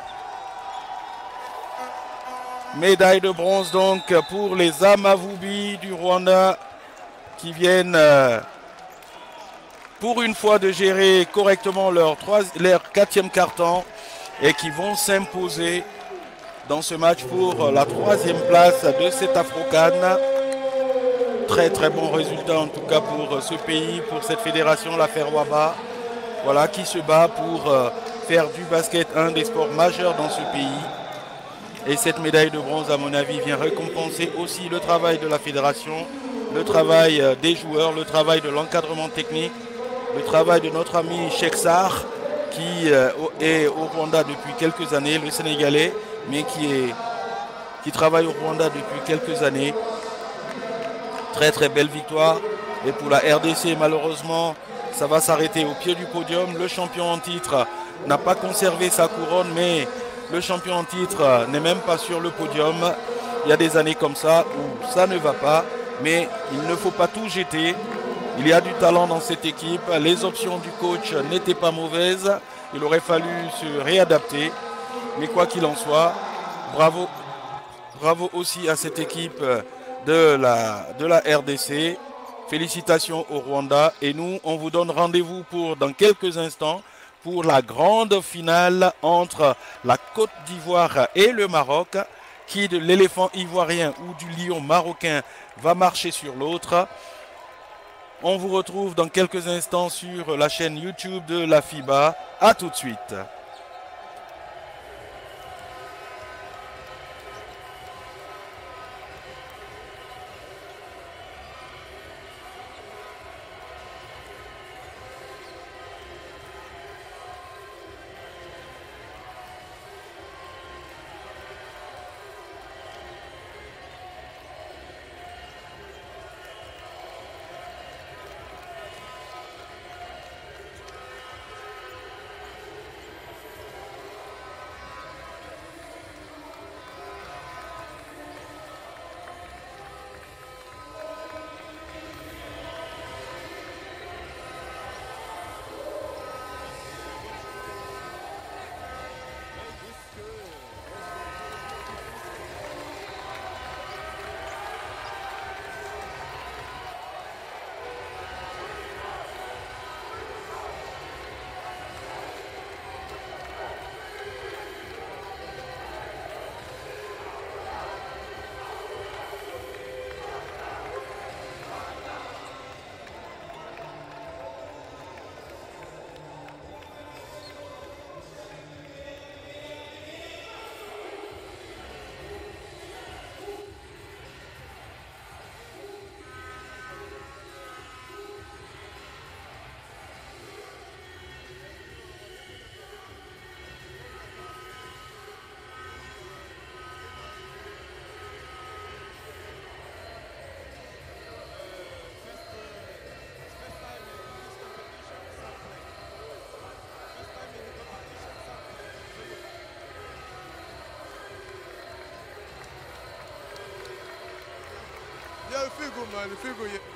Médaille de bronze donc pour les Amavubi du Rwanda qui viennent euh, pour une fois de gérer correctement leur, trois, leur quatrième carton et qui vont s'imposer dans ce match pour la troisième place de cette Afro-CAN. Très très bon résultat en tout cas pour ce pays, pour cette fédération, la Ferwaba, voilà, qui se bat pour euh, faire du basket un des sports majeurs dans ce pays. Et cette médaille de bronze, à mon avis, vient récompenser aussi le travail de la fédération, le travail des joueurs, le travail de l'encadrement technique, le travail de notre ami Cheikh Sarr, qui euh, est au Rwanda depuis quelques années, le Sénégalais, mais qui, est, qui travaille au Rwanda depuis quelques années. Très très belle victoire. Et pour la R D C, malheureusement, ça va s'arrêter au pied du podium. Le champion en titre n'a pas conservé sa couronne, mais le champion en titre n'est même pas sur le podium. Il y a des années comme ça où ça ne va pas, mais il ne faut pas tout jeter. Il y a du talent dans cette équipe. Les options du coach n'étaient pas mauvaises. Il aurait fallu se réadapter. Mais quoi qu'il en soit, bravo, bravo aussi à cette équipe de la, de la R D C. Félicitations au Rwanda. Et nous, on vous donne rendez-vous pour dans quelques instants pour la grande finale entre la Côte d'Ivoire et le Maroc. Qui de l'éléphant ivoirien ou du lion marocain va marcher sur l'autre. On vous retrouve dans quelques instants sur la chaîne YouTube de la FIBA. A tout de suite. Yeah, it feel good, man. It feel good. Yeah.